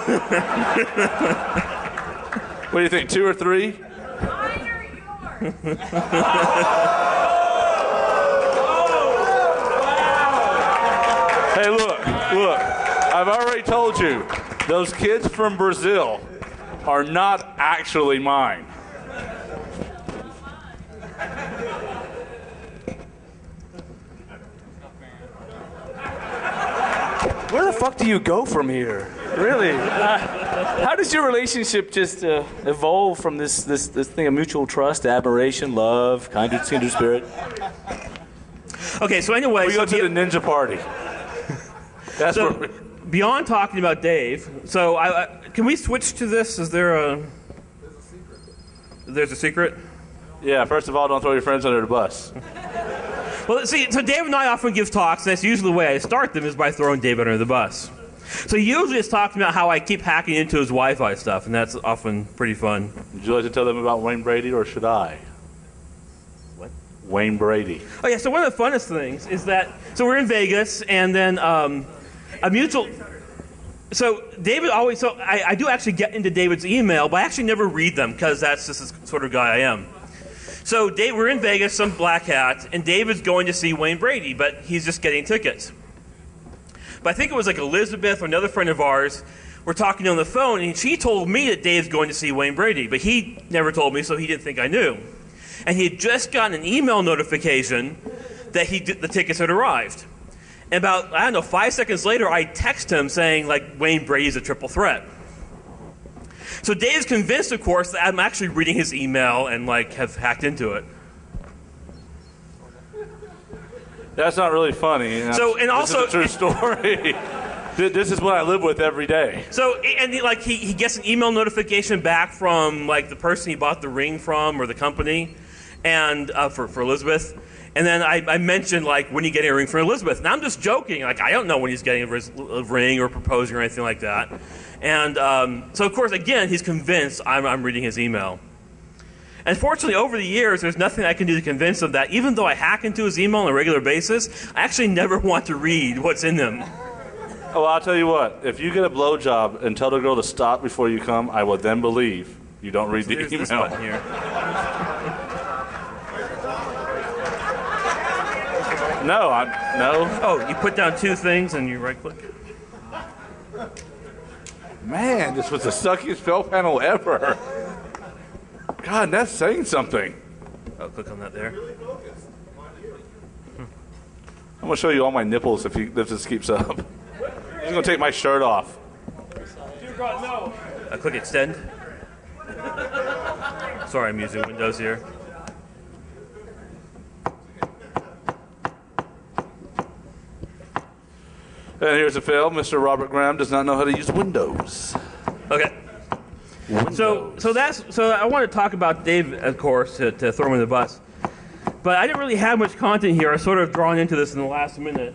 what do you think, 2 or 3? Mine or yours? Hey, look. I've already told you, those kids from Brazil are not actually mine. Where the fuck do you go from here? Really? How does your relationship just evolve from this thing of mutual trust, admiration, love, kindred spirit? Okay, so anyway, we go to the ninja party. That's so where beyond talking about Dave, so can we switch to this? Is there a? There's a secret. Yeah. First of all, don't throw your friends under the bus. Well, see, so Dave and I often give talks, and that's usually the way I start them is by throwing David under the bus. So usually it's talking about how I keep hacking into his Wi-Fi stuff, and that's often pretty fun. Would you like to tell them about Wayne Brady, or should I? What? Wayne Brady. Oh yeah, so one of the funnest things is that, so we're in Vegas, and then a mutual... So David always, so I do actually get into David's email, but I actually never read them, because that's just the sort of guy I am. So we're in Vegas, some black hat, and David's going to see Wayne Brady, but he's just getting tickets. But I think it was like Elizabeth or another friend of ours were talking on the phone, and she told me that Dave's going to see Wayne Brady, but he never told me, so he didn't think I knew. And he had just gotten an email notification that the tickets had arrived. And about, 5 seconds later, I text him saying, like, Wayne Brady's a triple threat. So Dave's convinced, of course, that I'm actually reading his email and, like, have hacked into it. That's not really funny. So, and also, this is a true story. This is what I live with every day. So, and he gets an email notification back from like the person he bought the ring from or the company, and for Elizabeth. And then I mentioned like, when are you getting a ring for Elizabeth? And I'm just joking, like I don't know when he's getting a ring or proposing or anything like that. And so of course, again, he's convinced I'm reading his email. And fortunately, over the years, there's nothing I can do to convince him that even though I hack into his email on a regular basis, I actually never want to read what's in them. Oh, I'll tell you what. If you get a blowjob and tell the girl to stop before you come, I will then believe you don't read the email. This button here. No. Oh, you put down two things and you right-click. Man, this was the suckiest fail panel ever. God, that's saying something. Oh, click on that there. I'm going to show you all my nipples if this keeps up. I'm just going to take my shirt off. Dear God, no. Click extend. Sorry, I'm using Windows here. And here's a fail. Mr. Robert Graham does not know how to use Windows. Okay. So I want to talk about Dave, of course, to throw him in the bus. But I didn't really have much content here. I sort of drawn into this in the last minute.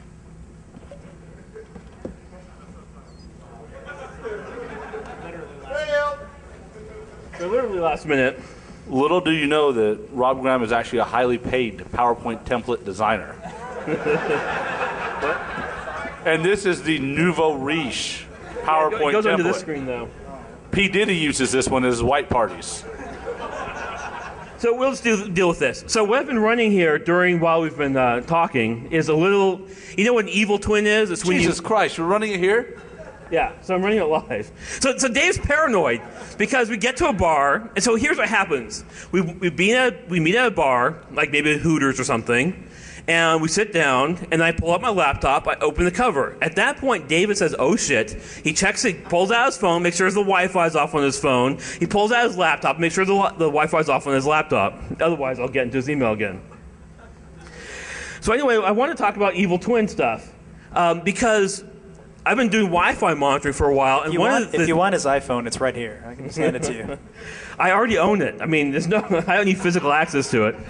So literally last minute. Little do you know that Rob Graham is actually a highly paid PowerPoint template designer. What? And this is the nouveau riche PowerPoint it goes template. onto this screen, though. P. Diddy uses this one at his white parties. So we'll just deal with this. So what I've been running here while we've been talking is a little, you know what an evil twin is? It's when Jesus Christ, you're running it here? Yeah, so I'm running it live. So Dave's paranoid because we get to a bar, and so here's what happens. We meet at a bar, like maybe a Hooters or something, and we sit down, and I pull up my laptop, I open the cover. At that point, David says, oh shit. He checks it, pulls out his phone, makes sure the Wi-Fi's off on his phone. He pulls out his laptop, makes sure the Wi-Fi's off on his laptop. Otherwise, I'll get into his email again. So anyway, I want to talk about evil twin stuff, because I've been doing Wi-Fi monitoring for a while. And if you want his iPhone, it's right here. I can just hand it to you. I already own it. I mean, I don't need physical access to it.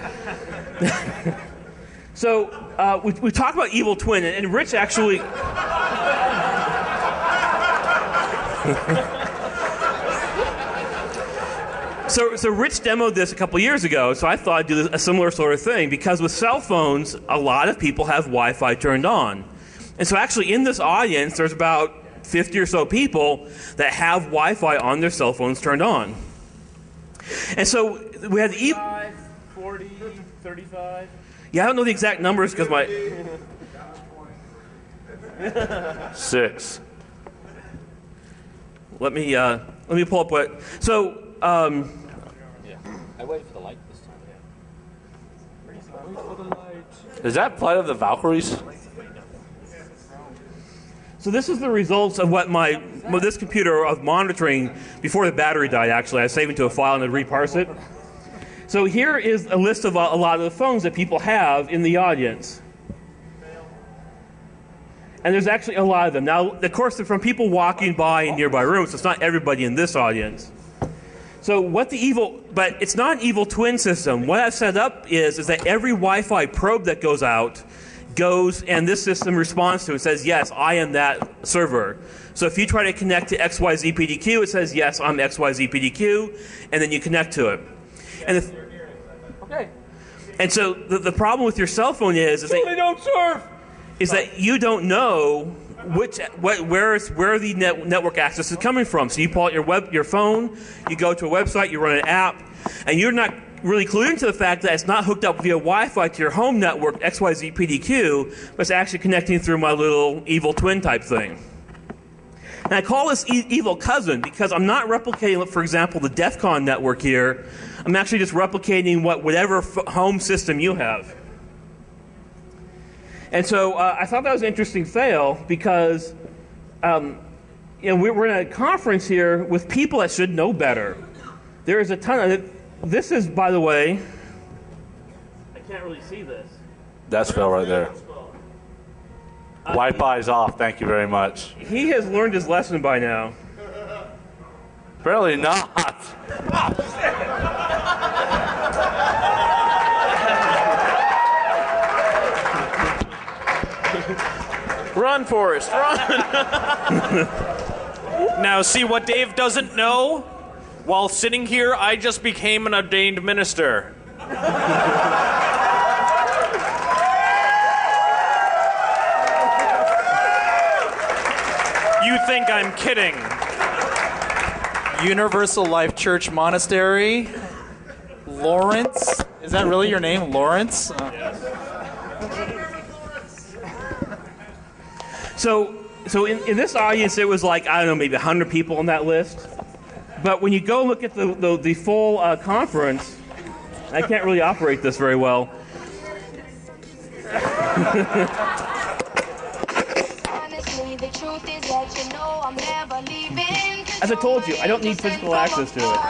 So we talked about evil twin, and Rich actually. So Rich demoed this a couple years ago, so I thought I'd do a similar sort of thing, because with cell phones, a lot of people have Wi-Fi turned on. And so actually in this audience, there's about 50 or so people that have Wi-Fi on their cell phones turned on. And so we had 40, 35. Yeah, I don't know the exact numbers because my... 6. Let me pull up what. So. I waited for the light this time. Is that Flight of the Valkyries? So this is the results of what this computer of monitoring before the battery died. Actually, I saved it to a file and then reparse it. So here is a list of a lot of the phones that people have in the audience. And there's actually a lot of them. Now, of course, they're from people walking by in nearby rooms, so it's not everybody in this audience. So but it's not an evil twin system. What I've set up is that every Wi-Fi probe that goes out goes, and this system responds to it and says, yes, I am that server. So if you try to connect to XYZ PDQ, it says, yes, I'm XYZ PDQ, and then you connect to it. And so the problem with your cell phone is that they don't serve. Is that you don't know where the network access is coming from. So you pull out your phone, you go to a website, you run an app, and you're not really clued into the fact that it's not hooked up via Wi-Fi to your home network, XYZ PDQ, but it's actually connecting through my little evil twin type thing. And I call this evil cousin because I'm not replicating, for example, the Defcon network here. I'm actually just replicating whatever home system you have. And so I thought that was an interesting fail because we're in a conference here with people that should know better. There is a ton of it. This is, by the way, I can't really see this. That's Phil right there. Wi-Fi's off. Thank you very much. He has learned his lesson by now. Apparently not. Run, Forrest, run! Now, see what Dave doesn't know? While sitting here, I just became an ordained minister. You think I'm kidding? Universal Life Church Monastery. Lawrence? Is that really your name, Lawrence? So in this audience, it was like, I don't know, maybe 100 people on that list. But when you go look at the full conference, I can't really operate this very well. As I told you, I don't need physical access to it.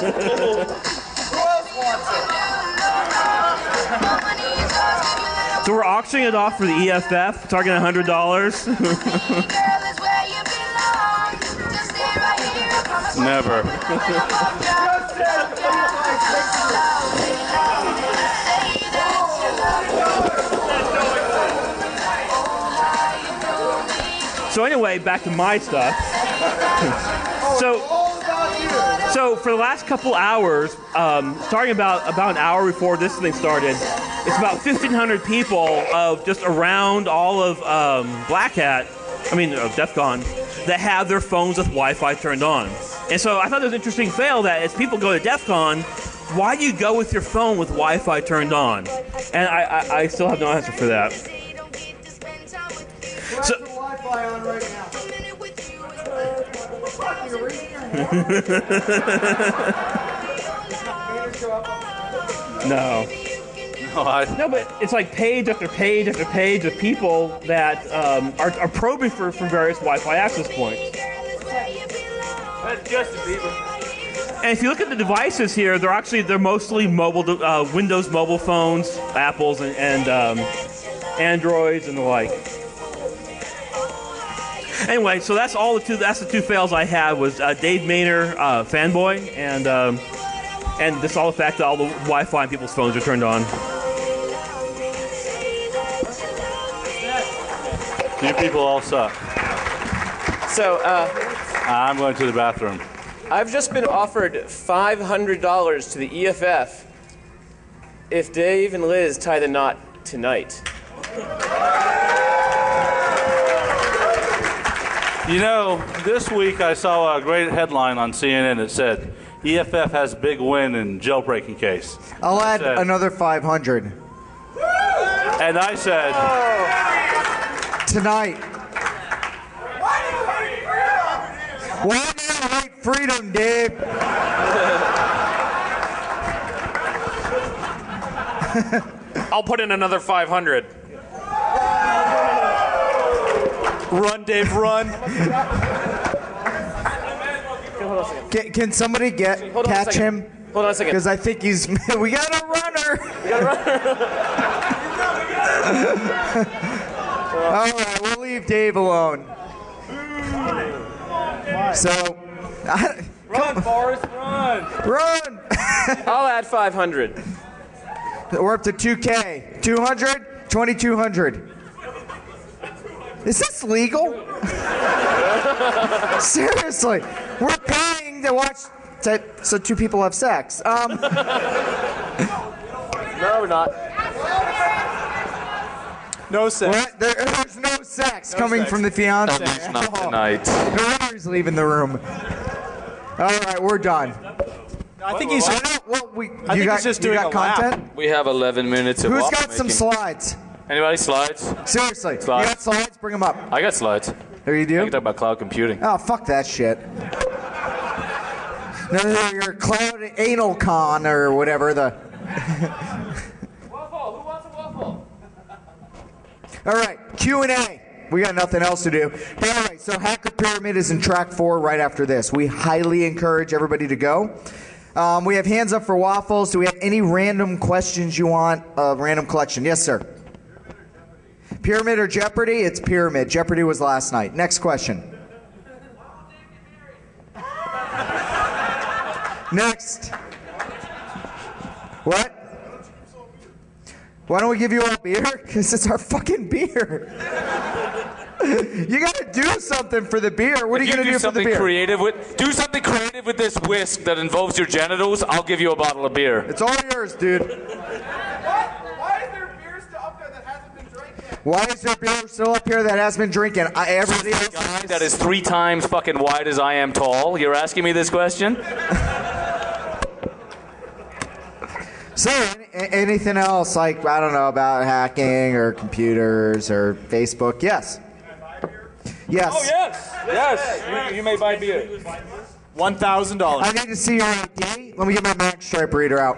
So we're auctioning it off for the EFF, targeting $100. Never. So anyway, back to my stuff. So for the last couple hours, starting about an hour before this thing started, it's about 1,500 people of just around all of Defcon, that have their phones with Wi-Fi turned on. And so I thought it was an interesting fail that as people go to DEF CON, why do you go with your phone with Wi-Fi turned on? And I still have no answer for that. So, Wi-Fi on right no. No, but it's like page after page after page of people that are probing for various Wi-Fi access points. That's Justin Bieber. And if you look at the devices here, they're mostly mobile, Windows mobile phones, Apples, and Androids and the like. Anyway, so that's the two fails I had was Dave Maynor, fanboy, and this all the fact that all the Wi-Fi on people's phones are turned on. You people all suck. So, I'm going to the bathroom. I've just been offered $500 to the EFF if Dave and Liz tie the knot tonight. You know, this week I saw a great headline on CNN that said, EFF has big win in jailbreaking case. I'll add another 500. And I said... Tonight. Why do you hate freedom, Dave? I'll put in another 500. Run, Dave, run. Can somebody catch him? Hold on a second. Because I think he's. We got a runner. All right, we'll leave Dave alone. So, Run, Forrest, run! Run! I'll add 500. We're up to 2K. 200? 2,200. Is this legal? Seriously, we're paying to watch so two people have sex. No, we're not. No sex. There's no sex coming from the fiance. At least not tonight. No wonder he's leaving the room. All right, we're done. I think he's. You got, he's just you doing got a lap. content? We have 11 minutes of Who's waffle got some making. slides? Anybody slides? Seriously, Slides. you got slides? Bring them up. I got slides. There you do? I can talk about cloud computing. Oh, fuck that shit. No, your cloud anal con or whatever the. Waffle, who wants a waffle? All right, Q&A. We got nothing else to do. But all right, so Hacker Pyramid is in track 4 right after this. We highly encourage everybody to go. We have hands up for waffles. Do we have any random questions you want? Random collection. Yes, sir. Pyramid or Jeopardy? It's Pyramid. Jeopardy was last night. Next question. Next. What? Why don't we give you all beer? Because it's our fucking beer. You gotta do something for the beer. What are you gonna do for the beer? Do something creative with this whisk that involves your genitals. I'll give you a bottle of beer. It's all yours, dude. Why is there beer still up there that hasn't been drinking? Why is there beer still up here that has been drinking? Everybody else. Guy that is 3 times fucking wide as I am tall. You're asking me this question? So, anything else, like, I don't know, about hacking or computers or Facebook? Yes. Yes. Oh, yes. Yes. You may buy beer. $1,000. I need to see your ID. Let me get my Mac Stripe reader out.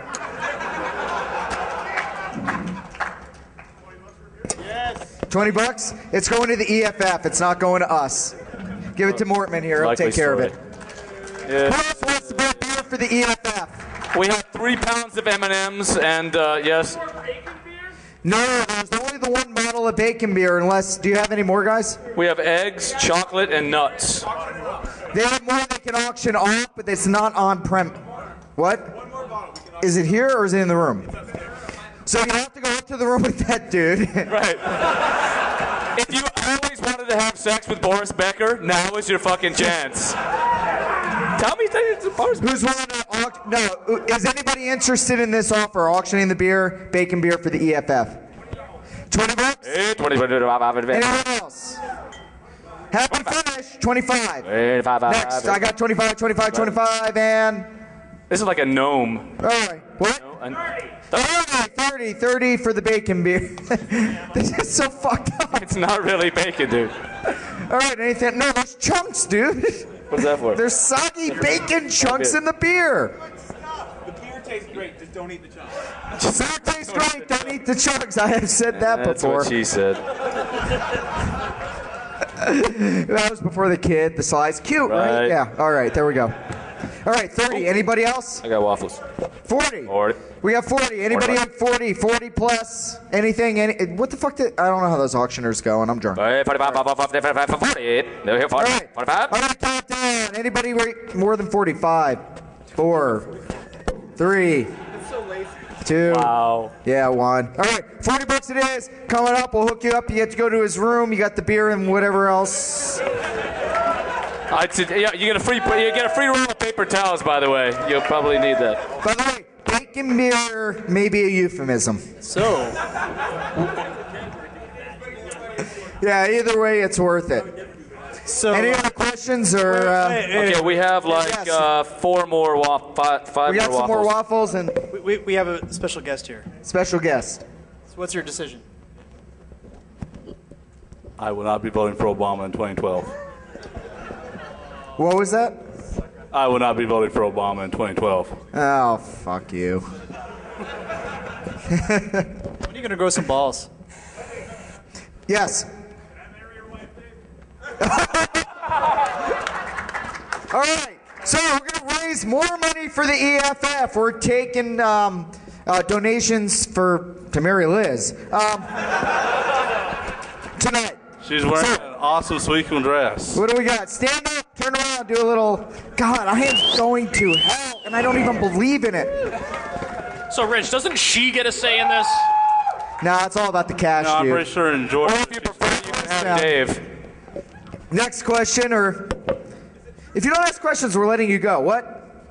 Yes. $20? It's going to the EFF. It's not going to us. Give it to Mortman here. He'll take care of it. Yeah. Who else wants to buy beer for the EFF? We have 3 pounds of M&Ms, and yes. No, there's only the 1 bottle of bacon beer, unless... Do you have any more, guys? We have eggs, chocolate, and nuts. They have more they can auction off, but it's not on-prem. What? Is it here, or is it in the room? So you have to go up to the room with that dude. Right. If you always wanted to have sex with Boris Becker, now is your fucking chance. Tell me it's Boris Becker. Who's willing to auction? No, is anybody interested in this offer, auctioning the beer, bacon beer for the EFF? $20? Anyone else? Happy finish, 25. Next, I got 25, 25, 25, and... This is like a gnome. All right, what? 30 for the bacon beer. This is so fucked up. It's not really bacon, dude. All right, anything? No, there's chunks, dude. What's that for? There's soggy bacon chunks in the beer. The beer tastes great, just don't eat the chunks. Beer tastes great, don't eat the chunks. I have said that before. That's what she said. That was before the kid, the slides. Cute, right? Yeah, all right, there we go. All right, 30. Anybody else? I got waffles. 40. 40. We got 40. Anybody have 40? 40 plus? Anything? What the fuck did... I don't know how those auctioners go, and I'm drunk. 45, 40. No, 40. All right. 45. I'm going to count down. Anybody rate more than 45? 4. 3. 2. Wow. Yeah, 1. All right, $40 it is. Coming up, we'll hook you up. You get to go to his room. You got the beer and whatever else. You get a free roll of paper towels, by the way. You'll probably need that. By the way, bacon beer may be a euphemism. So. Yeah, either way, it's worth it. So. Any other questions or? Okay, we have like 4 more five we got more some more waffles. waffles and We have a special guest here. special guest. So what's your decision? I will not be voting for Obama in 2012. What was that? I will not be voting for Obama in 2012. Oh, fuck you. When are you going to grow some balls? Yes. All right. So we're going to raise more money for the EFF. We're taking donations to Mary Liz tonight. She's wearing an awesome Sweetcomb dress. What do we got? Stand up, turn around, do a little. God, I am going to hell, and I don't even believe in it. So, Rich, doesn't she get a say in this? Nah, it's all about the cash, No, I'm dude. pretty sure in Georgia. Or if you prefer, you can have Dave. Next question, or if you don't ask questions, we're letting you go. What?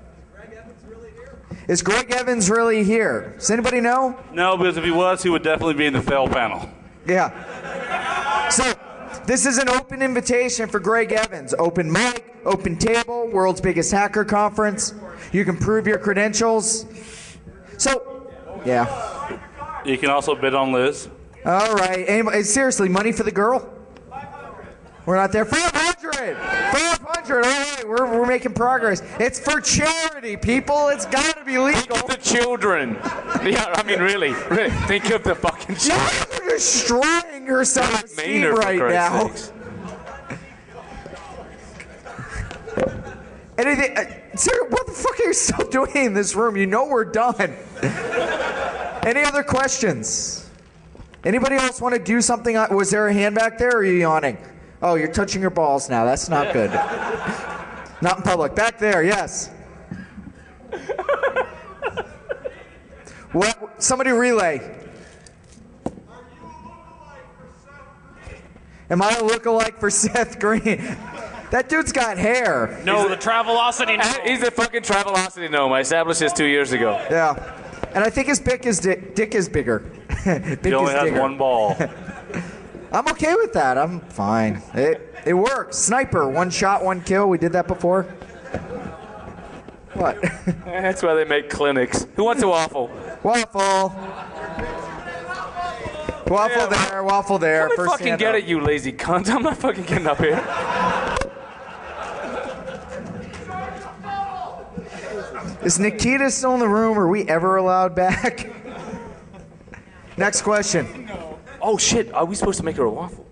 Is Greg Evans really here? Does anybody know? No, because if he was, he would definitely be in the fail panel. Yeah. So, this is an open invitation for Greg Evans. Open mic, open table, world's biggest hacker conference. You can prove your credentials. So, yeah. You can also bid on Liz. All right. Anybody, seriously, money for the girl? We're not there. 500! 500! All right, we're making progress. It's for charity, people. It's got to be legal. Think of the children. Yeah, I mean, really. Think of the fucking children. You're destroying her self-esteem right now. Anything? Sir, what the fuck are you still doing in this room? You know we're done. Any other questions? Anybody else want to do something? Was there a hand back there, or are you yawning? Oh, you're touching your balls now. That's not good. Not in public. Back there, yes. What? Somebody relay. Am I a lookalike for Seth Green? That dude's got hair. No, the Travelocity gnome. He's the fucking Travelocity gnome. I established this 2 years ago. Yeah. And I think his dick is bigger. He only has one ball. I'm okay with that. I'm fine. It works. Sniper, one shot, one kill. We did that before. What? That's why they make clinics. Who wants a waffle? Waffle. Waffle there, waffle there. Come and fucking get it, you lazy cunt. I'm not fucking getting up here. Is Nikita still in the room? Are we ever allowed back? Next question. Oh, shit. Are we supposed to make her a waffle?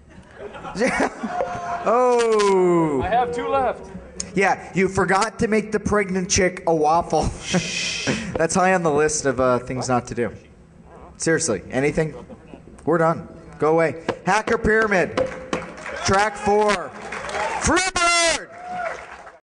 Oh. I have 2 left. Yeah, you forgot to make the pregnant chick a waffle. That's high on the list of things not to do. Seriously, anything? We're done. Go away. Hacker Pyramid. Track 4. Free